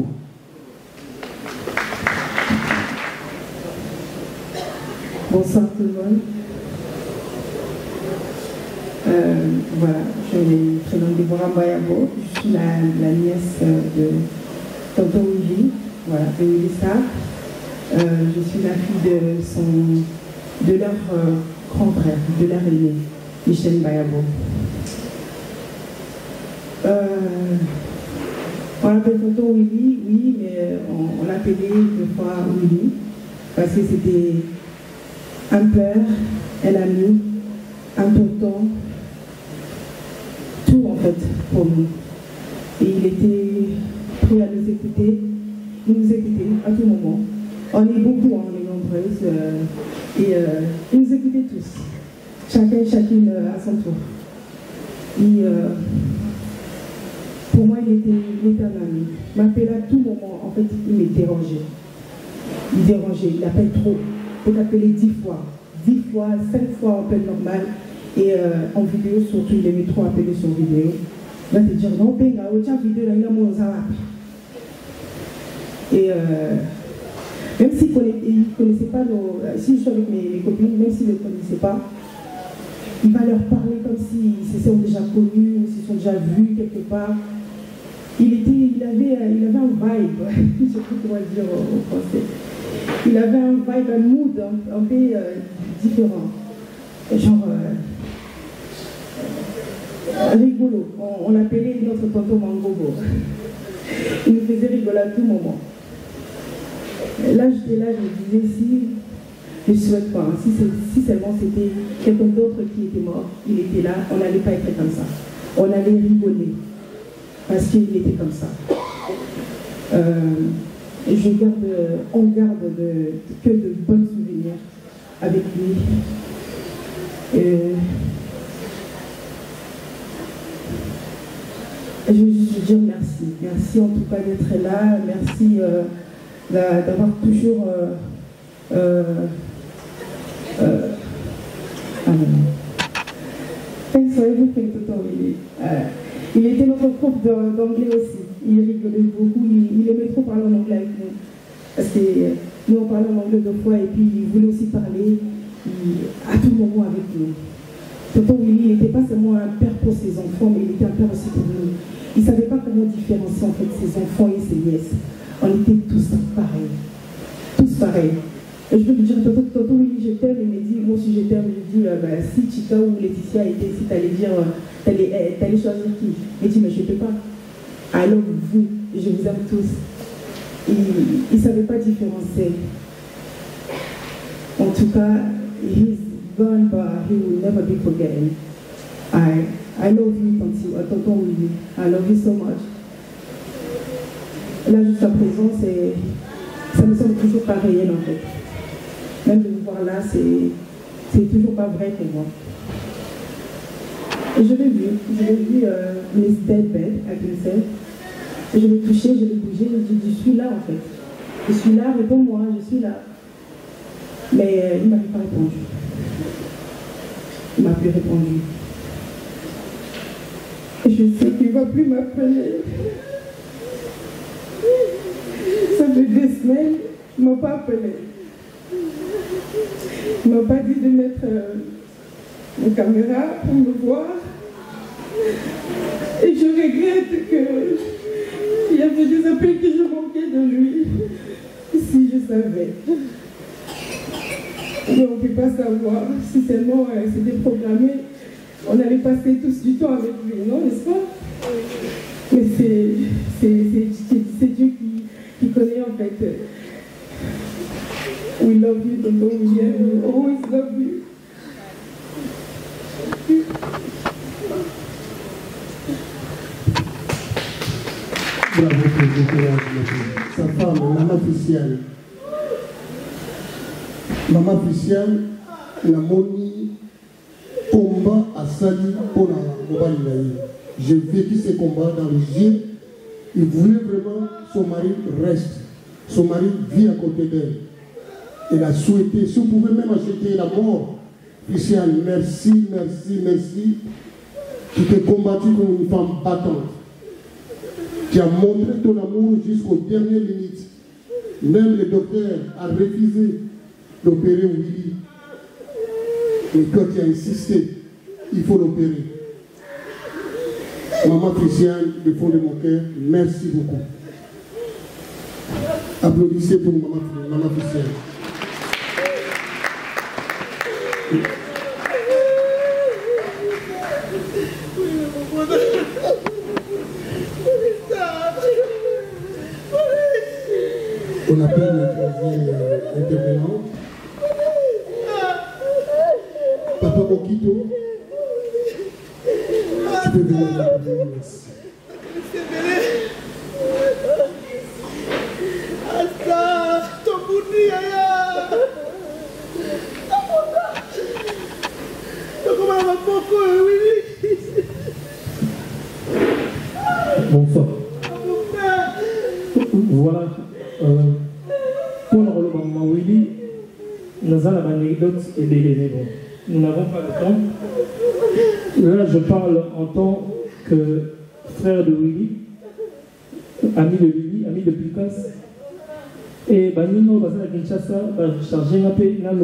Bonsoir tout le monde. Euh, voilà, je me présente Déborah Mbayabo, je suis la, la nièce de Tonton Willy, voilà, de Willy Star. Euh, je suis la fille de, son, de leur euh, grand frère, de leur aîné, Michel Mbayabo. Euh, on l'appelle Tonton Willy, oui, mais on, on l'appelait deux fois Willy, parce que c'était un père, un ami, un tonton, tout en fait pour nous. Et il était prêt à nous écouter, il nous écoutait à tout moment. On est beaucoup, on est nombreuses, euh, et euh, il nous écoutait tous, chacun et chacune euh, à son tour. Et, euh, pour moi, il était, il était un ami. Il m'appelait à tout moment, en fait, il me dérangeait. Il dérangeait, il appelle trop. Il peut t'appeler dix fois, dix fois, cinq fois en appel normal. Et euh, en vidéo, surtout, il aimait trop appeler sur vidéo. Il va te dire, non, ben, autant vidéo, là, il a mon zara. Et euh, même s'il ne connaissait pas nos. Si je suis avec mes, mes copines, même s'il ne les connaissait pas, il va leur parler comme s'ils se sont déjà connus, s'ils sont déjà vus quelque part. Il, était, il, avait, il avait un vibe, je ne sais plus comment dire en français. Il avait un vibe, un mood un, un peu euh, différent. Genre, euh, rigolo. On, on l'appelait notre tonton Mangobo. Il nous faisait rigoler à tout moment. Et là, j'étais là, je me disais, si, je ne souhaite pas, si, si seulement c'était quelqu'un d'autre qui était mort, il était là, on n'allait pas être comme ça. On allait rigoler. Parce qu'il était comme ça. Euh, je garde, on garde de, que de bons souvenirs avec lui. Euh, je veux juste dire merci. Merci en tout cas d'être là. Merci euh, d'avoir toujours... Euh, euh, euh, ah non. Thanks for everything, Tonton Willy. Il était notre prof d'anglais aussi. Il rigolait beaucoup. Il, il aimait trop parler en anglais avec nous. Parce que nous, on parlait en anglais deux fois et puis il voulait aussi parler il, à tout moment avec nous. Tonton Willy n'était pas seulement un père pour ses enfants, mais il était un père aussi pour nous. Il ne savait pas comment différencier en fait ses enfants et ses nièces. On était tous pareils. Tous pareils. Et je peux te dire, Tonton, Tonton Willy, je t'aime. Il me dit, moi aussi je t'aime. Je lui dis, euh, bah, si Chica ou Laetitia étaient ici, t'allais dire, euh, t'allais, euh, t'allais choisir qui? Il dit, mais je ne peux pas. Alors vous, je vous aime tous. Il ne savait pas différencier. En tout cas, he's gone, but he will never be forgotten. I, I love you, Tonton Willy. I love you so much. Là, jusqu'à présent, c'est ça me semble toujours pas réel en fait. Même de vous voir là, c'est toujours pas vrai pour moi. Et je l'ai vu, je l'ai vu, euh, Miss Deadbed à Glisset. Et je l'ai touché, je l'ai bougé, je dis, je suis là en fait. Je suis là, réponds-moi, je suis là. Mais euh, il ne m'avait pas répondu. Il ne m'a plus répondu. Et je sais qu'il ne va plus m'appeler. Ça fait deux semaines, il ne m'a pas appelé. Il ne m'a pas dit de mettre euh, une caméra pour me voir. Et je regrette qu'il y avait des appels que je manquais de lui. Si je savais. Mais on ne peut pas savoir. Si seulement euh, c'était programmé, on allait passer tous du temps avec lui, non, n'est-ce pas? Mais c'est Dieu qui, qui connaît en fait. We love you, Tonton William. We always love you. Bravo pour le courage, sa femme, maman officielle. Maman officielle, la moni combat à Sali pour la mobile. J'ai vécu ces combats dans les yeux. Il voulait vraiment que son mari reste. Son mari vit à côté d'elle. Elle a souhaité, si vous pouvez même acheter la mort, officielle, merci, merci, merci. Tu t'es combattu comme une femme battante. Tu as montré ton amour jusqu'aux dernières limites. Même le docteur a refusé d'opérer Willy. Mais quand tu as insisté, il faut l'opérer. Maman Christiane, du fond de mon cœur, merci beaucoup. Applaudissez pour Maman, Maman Christiane. On appelle le troisième euh, intervenant. Papa Mokito. Tu peux venir intervenir, merci. Bonsoir. Voilà. Euh, pour le rôle de Maman Willy, nous avons une anecdote et des éléments. Nous n'avons pas le temps. Là, je parle en tant que frère de Willy, ami de Willy, ami de Picasso. Et nous avons Kinshasa, chargé un peu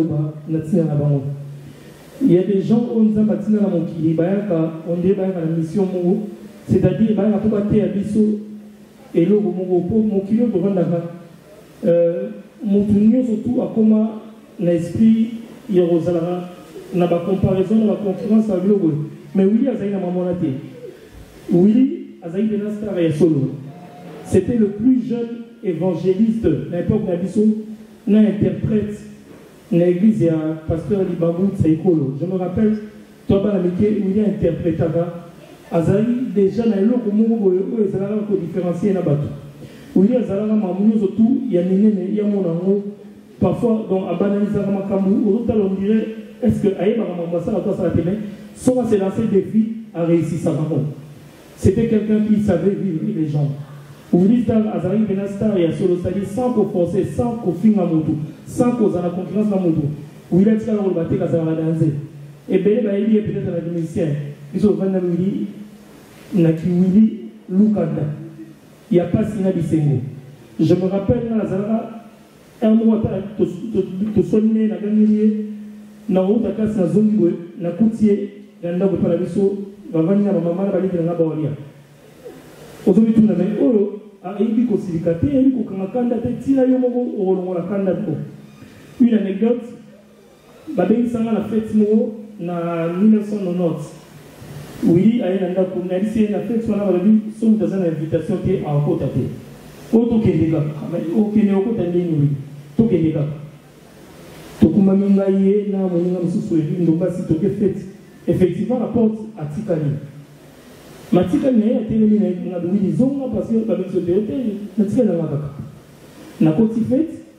il y a des gens qui ont dit que on dit la mission, c'est-à-dire qu'ils ont été à Bissau et là, mon kilo de Vandaka, mon tournure surtout à comment l'esprit Yerosalara n'a pas comparaison, la concurrence à l'eau. Mais Willy a zaïna mamonate. Willy a zaïna benastar et solo. C'était le plus jeune évangéliste de l'époque d'Abisso, n'a interprète l'église et un pasteur Libamou Tsaïkolo. Je me rappelle, toi, Banamike, Willy interprétava. Azaï déjà na eloko moko oyo ezalaka ko différencier na bato. Willy azalaka mamunyo surtout ya minene ya monango parfois donc abanalisaka makambu autant on dirait est-ce que ayebaka mambasa toi ça la télé soit c'est lancer des défis à réussir ça vraiment. C'était quelqu'un qui savait vivre les gens. Willy star Azaï benastar ya solo sali sans ko forcer sans ko finga moto sans ko za la concurrence na moto. Willy star ko bateka za la danser. Et ben ba il est peut-être un musicien. Ils ont vendu Willy Naki Willy Lukanda. Il n'y a pas Sina Bisengo. Je me rappelle dans la Zara, un mois, tu soigné, na gagné, na route à casse, na zongwe, na coutier, na ndabo parabiso, va venir à maman, va aller na bawalia. Aujourd'hui, tout le monde, oh, a ébi ko silikate, ébi ko kamakanda, te tira yomogo, o longo la kanda ko. Une anecdote, babé sanga la fête mo na mille neuf cent quatre-vingt-dix. Oui, à une année pour n'aller la fête sur la revue, sont dans une invitation qui est en côté. Auto que les gars, au Kenya, au côté de nous, tout que les gars. Tokuma Mingaye, na moninga msusu, ndomba si toke fête. Effectivement, la porte à Tikali. Ma Tikali n'a été éliminée, on a donné des hommes parce que la même chose de hôtel, na Tikali n'a pas. Na côté fête,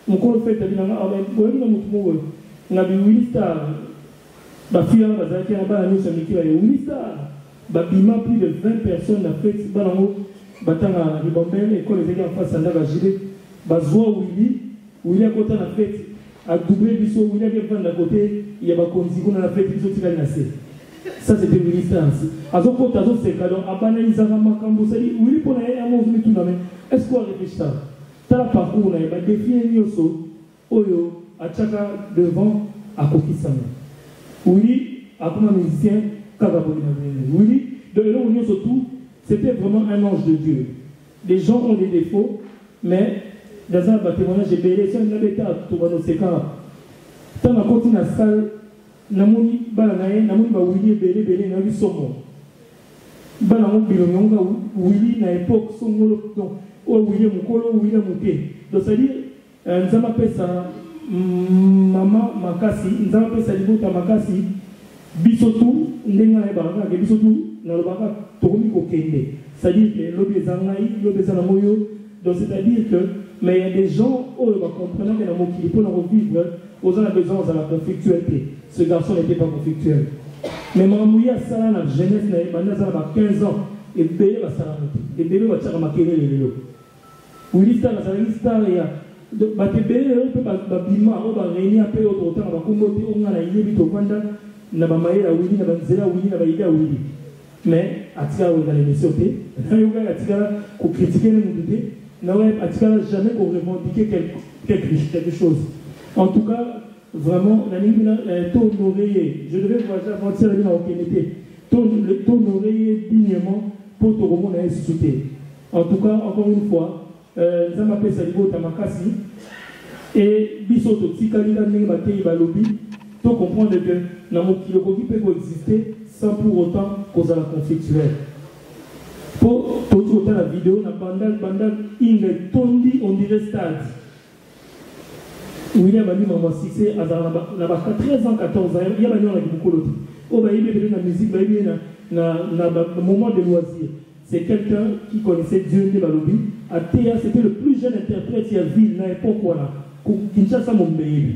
mokolo fete binanga boyebi na motu moko na bi Willy Star bafia bazalaki na bana nyonso ya mikila ya Willy Star babima plus de vingt personnes na fete banango batanga libombele école ezalaki en face andaka gilet bazwa Willy Willy akota na fete adoublé biso Willy akevanda côté ya bakonzi kuna na fete biso tikali na se. Ça c'était Willy Star. Azokota azoseka donc abana izaka makambo sali Willy pona ya movement tout na mais est-ce qu'on réfléchit ça tala parcours na ba défier nyoso oyo achaka devant akokisana Willy akoma musicien kaka bolina Willy de là où surtout c'était vraiment un ange de Dieu. Les gens ont des défauts mais dans un témoignage j'ai belé c'est un état tout va nous séquer tant la continue à salle namoni bala naye namoni ba Willy belé belé na bisomo bala mo bilonga Willy na époque songolo donc o Willy mukolo Willy muke donc c'est à dire nzama pesa mama makasi nzama pesa libota makasi bisotu ndenga na banga ke bisotu na lobaka tokomi kokende c'est à dire que lobi ezangai lobi ezana moyo donc c'est à dire que mais il y a des gens où on va comprendre que dans mon kili pour revivre aux gens a besoin de la conflictualité. Ce garçon n'était pas conflictuel. Mais Mamouya Sala, la jeunesse, il a quinze ans, et Bélé va s'arrêter. Et Bélé va s'arrêter les léos. Willy Star, la Star, il y a. Bate Bélé, on peut pas bima, on va réunir un peu autour de temps, on va commoter, on a la yébi au Vanda, n'a pas maillé la Willy, n'a pas zéla Willy, n'a pas idée à Willy. Mais, à Tika, on a l'émission, il y a Tika, qu'on critiquait les moudoutés, n'a pas jamais qu'on revendiquait quelque chose. En tout cas, vraiment, la ligne est honorée. Je devais voyager avant-hier la ligne en Kénété. Le taux honoré dignement pour tout le monde à instituer. En tout cas, encore une fois, nous avons appelé ça niveau Tamakasi. Et Bisoto, Tikalina, Nengbate, Balobi, tout comprendre que Namokilokogi peut coexister sans pour autant causer la conflictuelle. Pour tout autant la vidéo, na bandal, bandal, il est tondi, on dirait stade. William a dit maman succès à la treize ans quatorze ans il y a pas beaucoup l'autre oh bah il est dans la musique bah il est dans le moment de loisir c'est quelqu'un qui connaissait Dieu de Balobi à Théa c'était le plus jeune interprète il y a ville na époque voilà Kinshasa mon baby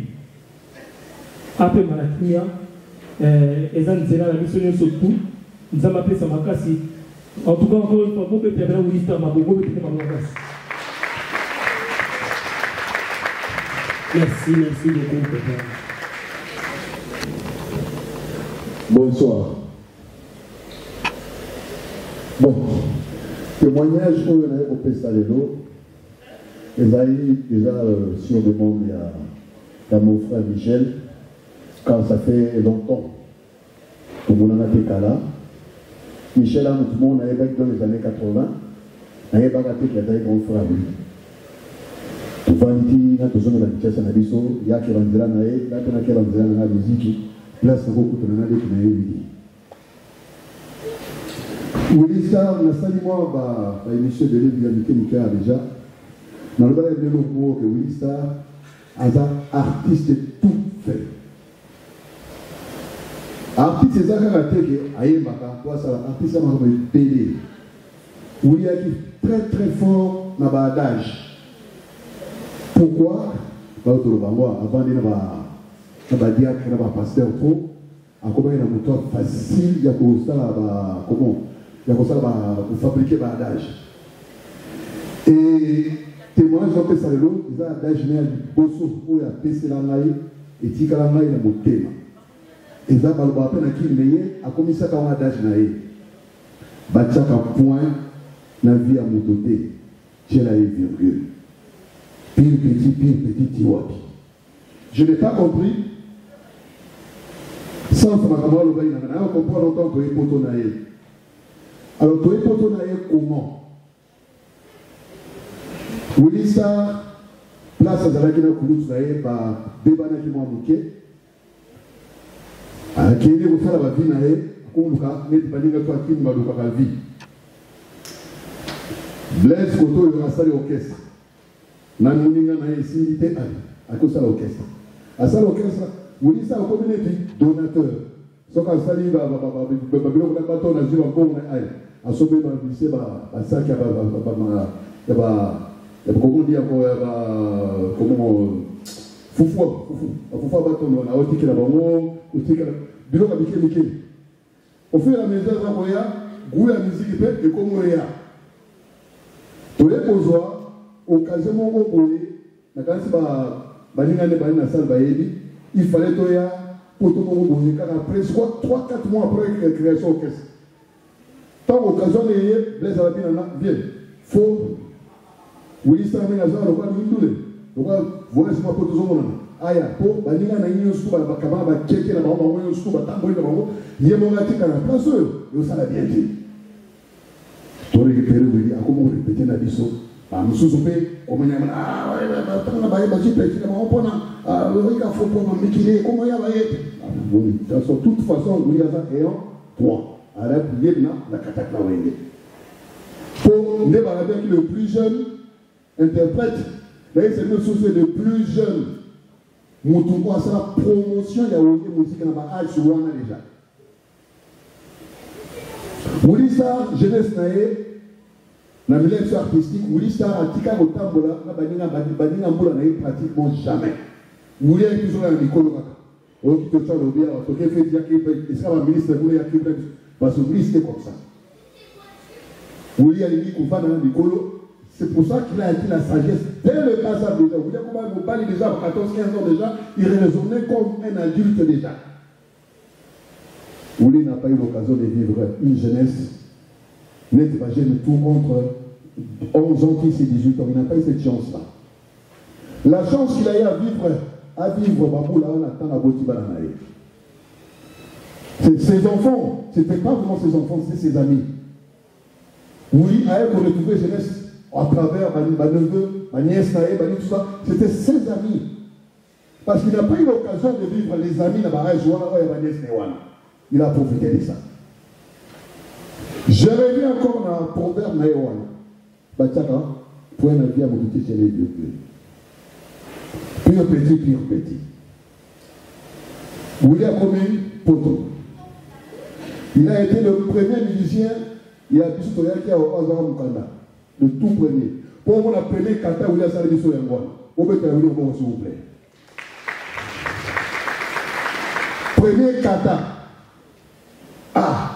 après Malakia ezan zela la missionnaire surtout nous avons appelé ça makasi en tout cas encore une fois vous pouvez faire un Willy Star ma bobo peut faire ma makasi. Merci, merci beaucoup, papa. Bonsoir. Bon, témoignage où on a au Pessalelo, et ça déjà euh, sur le monde, il y, a, il y a mon frère Michel, quand ça fait longtemps, tout le monde a été là. Michel, tout le monde a été dans les années quatre-vingts, il a été mon frère. Vanti na tozono la kichasa na biso yake banzela na ye na tena kela banzela na muziki place beaucoup de nana de kunayebi Willy Star na sali moi ba ba émission de l'émission de Kemika déjà na le bala de l'eau que Willy Star aza artiste tout fait artiste ezaka ka teke ayembaka kwa ça artiste ma comme télé Willy est très très fort na ba adage. Pourquoi avant de la diacre, de la pasteur trop, à comment il y a un moteur facile, il y a comment il y a fabriquer un adage. Et témoin, Jean-Pierre Salelo, il y a un adage général du bosso où il y a P C Langaï et Tika Langaï dans mon thème. Et ça, il y a un qui est à comment ça un adage naï. Batchak un point, la vie à mon doté, j'ai la virgule. Pile petit, pile petit, tiwapi. Je n'ai pas compris. Sans ça, on comprend longtemps que tu es potonaï. Alors, tu es potonaï comment? Willy Star, place à Zalakina Koulouz, par Bébana qui m'a bouqué. À qui est vous faire la vie, on va mettre Baninga toi qui m'a bouqué la vie. Blaise Koto, il va installer l'orchestre. Na muninga na isimité à cause de l'orchestre. À ça l'orchestre, Willy Star a combiné donateur. So quand ça dit ba ba ba ba ba ba ba bateau na zéro bon ay. A sauver ba lycée ba ba ça qui ba ba ba ba ba Comment dire comment Foufou, Foufou, Foufou, on a ôté la bango, ôté la bilo à Mickey Mickey. On fait la maison à Moya, goût la musique et comme Moya. Tous les besoins, occasionnellement au boulot, la canne va baniner les banines à salle baïbi, il fallait toya pour tout le monde, car après trois quatre mois après la création orchestre. Tant occasion de Blaise Alabina vient, faut. Oui, ça m'a dit, on va nous donner. On va voir si on peut tout le monde. Aya, pour Banina Nani, Souba, Bakama, Bakeke, la Maman, Souba, Tamboy, la Maman, Yemongati, à la place, et ça l'a bien dit. Tu récupères, oui, à comment répéter la biseau. Ah, nous sous-soupé, comment il y a ah, ouais, on a baillé, baillé, baillé, on a ah, le riz à faux pour m'équilibrer, comment il y a baillé. Oui, de toute façon, nous y a ça, et on, trois. À la prière, la cataclysme. Pour les baladins qui le plus jeune, interprète, d'ailleurs c'est une société de plus jeunes. Nous trouvons à la promotion, il y a une musique dans la âge sur Wana déjà. Moulissa, jeunesse naé, dans le milieu artistique, Moulissa a tika au tambola, na banina banina mbola naé pratiquement jamais. Moulissa est toujours dans le micro. On qui te tient le bien, on te fait dire qu'il peut, il sera ministre de Moulissa qui peut, parce que Moulissa est comme ça. Moulissa a dit qu'on va dans le micro. C'est pour ça qu'il a été la sagesse dès le passage déjà. Vous voyez comment il parle déjà à quatorze quinze ans déjà, il raisonnait comme un adulte déjà. Ouli n'a pas eu l'occasion de vivre une jeunesse n'était pas jeune tout entre onze ans, et dix-huit ans. Il n'a pas eu cette chance-là. La chance qu'il a eu à vivre, à vivre, Baboula, on attend la Botibalanaï. Ses enfants, ce n'était pas vraiment ses enfants, c'était ses amis. Oui, à elle qu'on retrouvait jeunesse à travers ma neveu, ma nièce, tout ça, c'était ses amis. Parce qu'il n'a pas eu l'occasion de vivre les amis dans la région, il a profité de ça. Je reviens encore dans le proverbe Naïwana. Bachaka, pour un avis à mon petit chéri de Dieu. Pire petit, pire petit. William Comé Poto. Il a été le premier musicien, il a pu se tolérer qui a au hasard Mukanda. Le tout premier. Pour moi, la première kata, William Salé sur Yangoua. Au béta, William Comé, s'il vous plaît. Premier kata. Ah.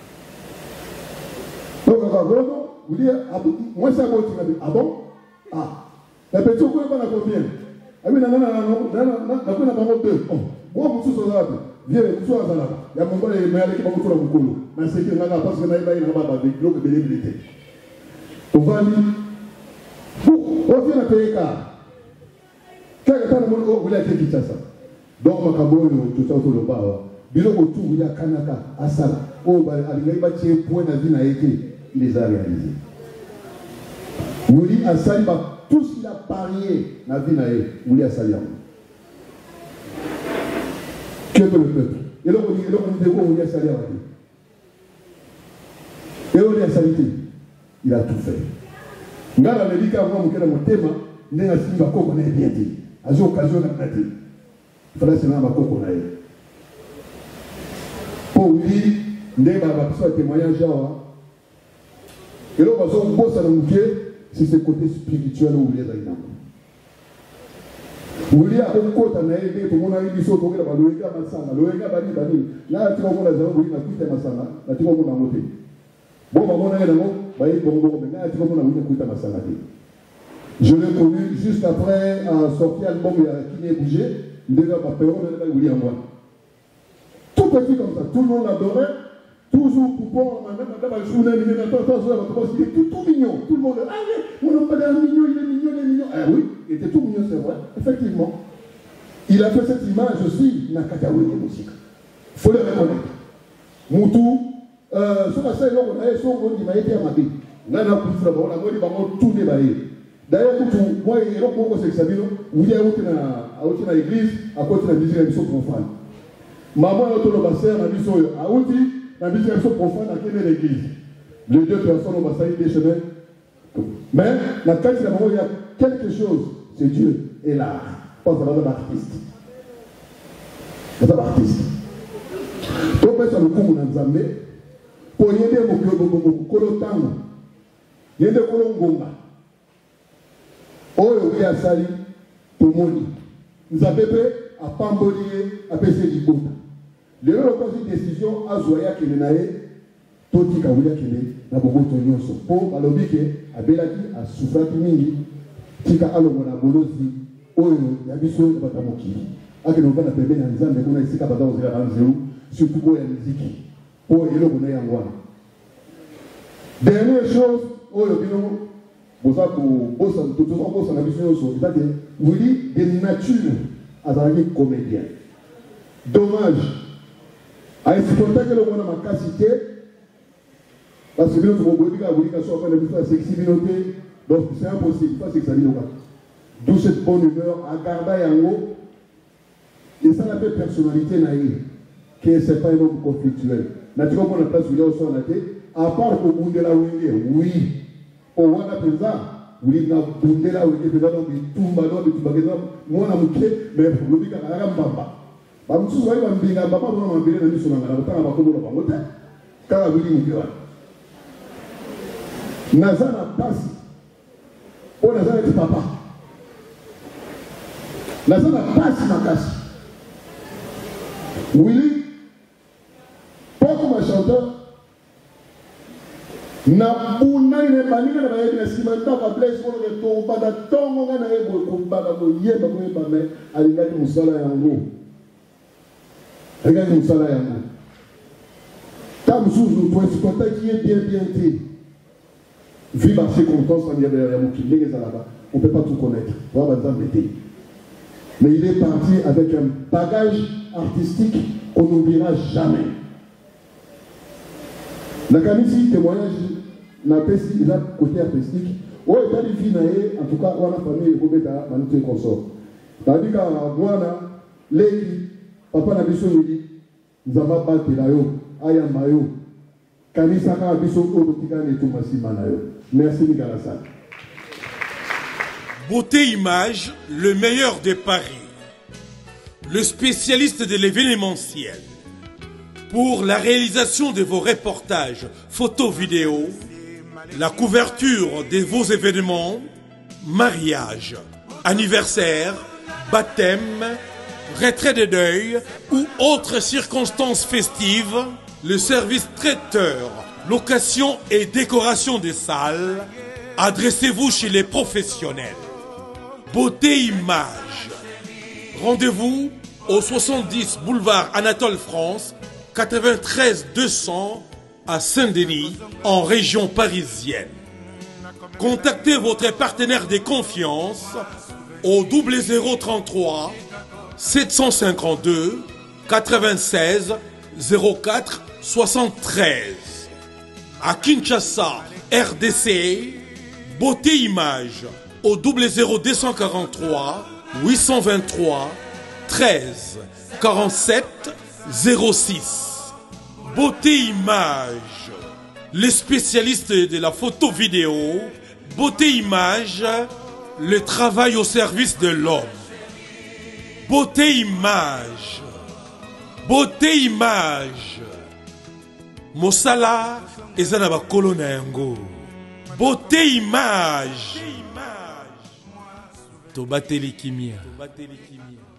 Donc, vraiment, vous dites, moi, c'est un bon truc. Ah bon? Ah. La petite, vous ne pouvez pas la combien? Ah oui, non, non, non, non, non, non, non, deux. Moi, je suis sur la table. Viens, je suis sur la table. Il y a mon père qui m'a dit qu'il va me faire un boulot. Mais c'est qu'il n'a pas parce que n'a pas eu un baba avec l'eau que bénébilité. On va dire, on vient à payer car. Quel temps le monde voulait être qui ça? Donc, ma cabane, tout ça, tout le bas. Bilo autour, il y a Kanaka, Asala. Oh, bah, il y a un point de vie a été, il les a réalisés. Mouli Asali, tout ce qu'il a parié dans la vie, Mouli Asali. Que le peuple. Et là, on dit, on dit, Mouli Asali. Et Mouli Asali, il a tout fait. Ngala me dit qu'avant, on a mon thème, on a signé ma coque, on a bien dit. À cette occasion, on a dit. Il fallait se mettre ma coque, on a dit. Pour lui, il y a un témoignage. Et là, on va se c'est ce côté spirituel où il est là. Où il y a un côté où il y a un côté où il y a un côté où il y a un côté où il y a un côté où il y a un côté où il y a un côté où il y a un côté où il y a un côté où il y a un côté où il y a un côté où il y a un côté. Je l'ai connu juste après sortir l'album qui est bougé. Il y a un côté où il y a un côté. Tout petit comme ça, tout le monde l'adorait, toujours poupon, même dans le journal, il était tout mignon, tout le monde, ah oui, mon enfant est mignon, il est mignon, il est mignon. Ah oui, il était tout mignon, c'est vrai, effectivement. Il a fait cette image aussi, Nakataoui de musique. Il faut le reconnaître. Moutou, sur la scène, on a son monde, il m'a été à ma vie. Là, on a pu faire, on a dit, on tout déballer. D'ailleurs, moi, il y a un peu de Sabino, où il y a une église, à côté de la musique, elle est profane. Maman a tout le bassin, a dit sur à outil, la mission profane à quelle l'église. Les deux personnes ont bassin des chemins. Mais la carte, la maman, il y a quelque chose, c'est Dieu et l'art. Pas vraiment l'artiste. C'est un artiste. Donc, on peut le coup, on a zambé. Pour y aider mon colotango, y aider colongonga. oyo ya sali tomoni nous avons à pambolier à passer du bout le lokosi décision azoya kene nae toti kawuya kene na boboto nyonso po balobi ke abelaki asufraki mingi tika alongo na bolozi oyo ya biso batamokili ake no bana pembeni ya nzambe kuna isika bata ozela banzeu surtout ko ya muziki po eloko na yango wana dernière chose oyo bino boza ko bosa toto bosa na biso nyonso c'est-à-dire oui de nature azalaki comédien dommage a exploité que le monde a capacité parce que nous avons beaucoup de communication après la sexualité donc c'est impossible pas sexualité d'où cette bonne humeur à garder en haut et ça la personnalité naïve que c'est pas un homme conflictuel naturellement on a place où il y a aussi en athée à part au bout de la wenge oui au wana pesa oui na bout de la wenge pesa donc tout mbano de tout bagage moi na muke mais le bika na mbamba bamususu bayi bambinga baba bona mambele na miso ngana batanga bakomo na bango te kala bili mukewa nazana pasi o nazana ti papa nazana pasi makasi Willy poko ma chanteur na buna ine baninga na bayebi na simanta ba bless ko le to bada tongo ngana ebo ko bada ko yeba ko yeba me alingaki musala yango regarde musala yango ta musuzu to exploiter qui est bien bien dit vu par circonstances en yaba ya mukile les là-bas on peut pas tout connaître on va pas embêter mais il est parti avec un bagage artistique qu'on n'oubliera jamais. La camisi témoignage n'a pas si il a côté artistique. Oh, il a dit en tout cas, on a famille et Robeta Manute consort. Tandis qu'à Guana, les papa n'a biso dit, nous avons battu la yo, aya mayo, kanisaka biso odotika ne tumasi manayo. Merci Nicolas. Beauté Image, le meilleur de Paris. Le spécialiste de l'événementiel. Pour la réalisation de vos reportages, photos, vidéos, la couverture de vos événements, mariage, anniversaire, baptême, retrait de deuil ou autres circonstances festives, le service traiteur, location et décoration des salles, adressez-vous chez les professionnels. Beauté Image. Rendez-vous au soixante-dix boulevard Anatole France, quatre-vingt-treize deux cents à Saint-Denis, en région parisienne. Contactez votre partenaire de confiance au double zéro trente-trois sept cent cinquante-deux quatre-vingt-seize zéro quatre soixante-treize. À Kinshasa, R D C, Beauté Image au double zéro deux cent quarante-trois huit cent vingt-trois treize quarante-sept zéro six. Beauté Image, les spécialistes de la photo vidéo. Beauté Image, le travail au service de l'homme. Beauté Image, Beauté Image, Mosala ezana kolona yango. Beauté Image, Tobateli Kimia.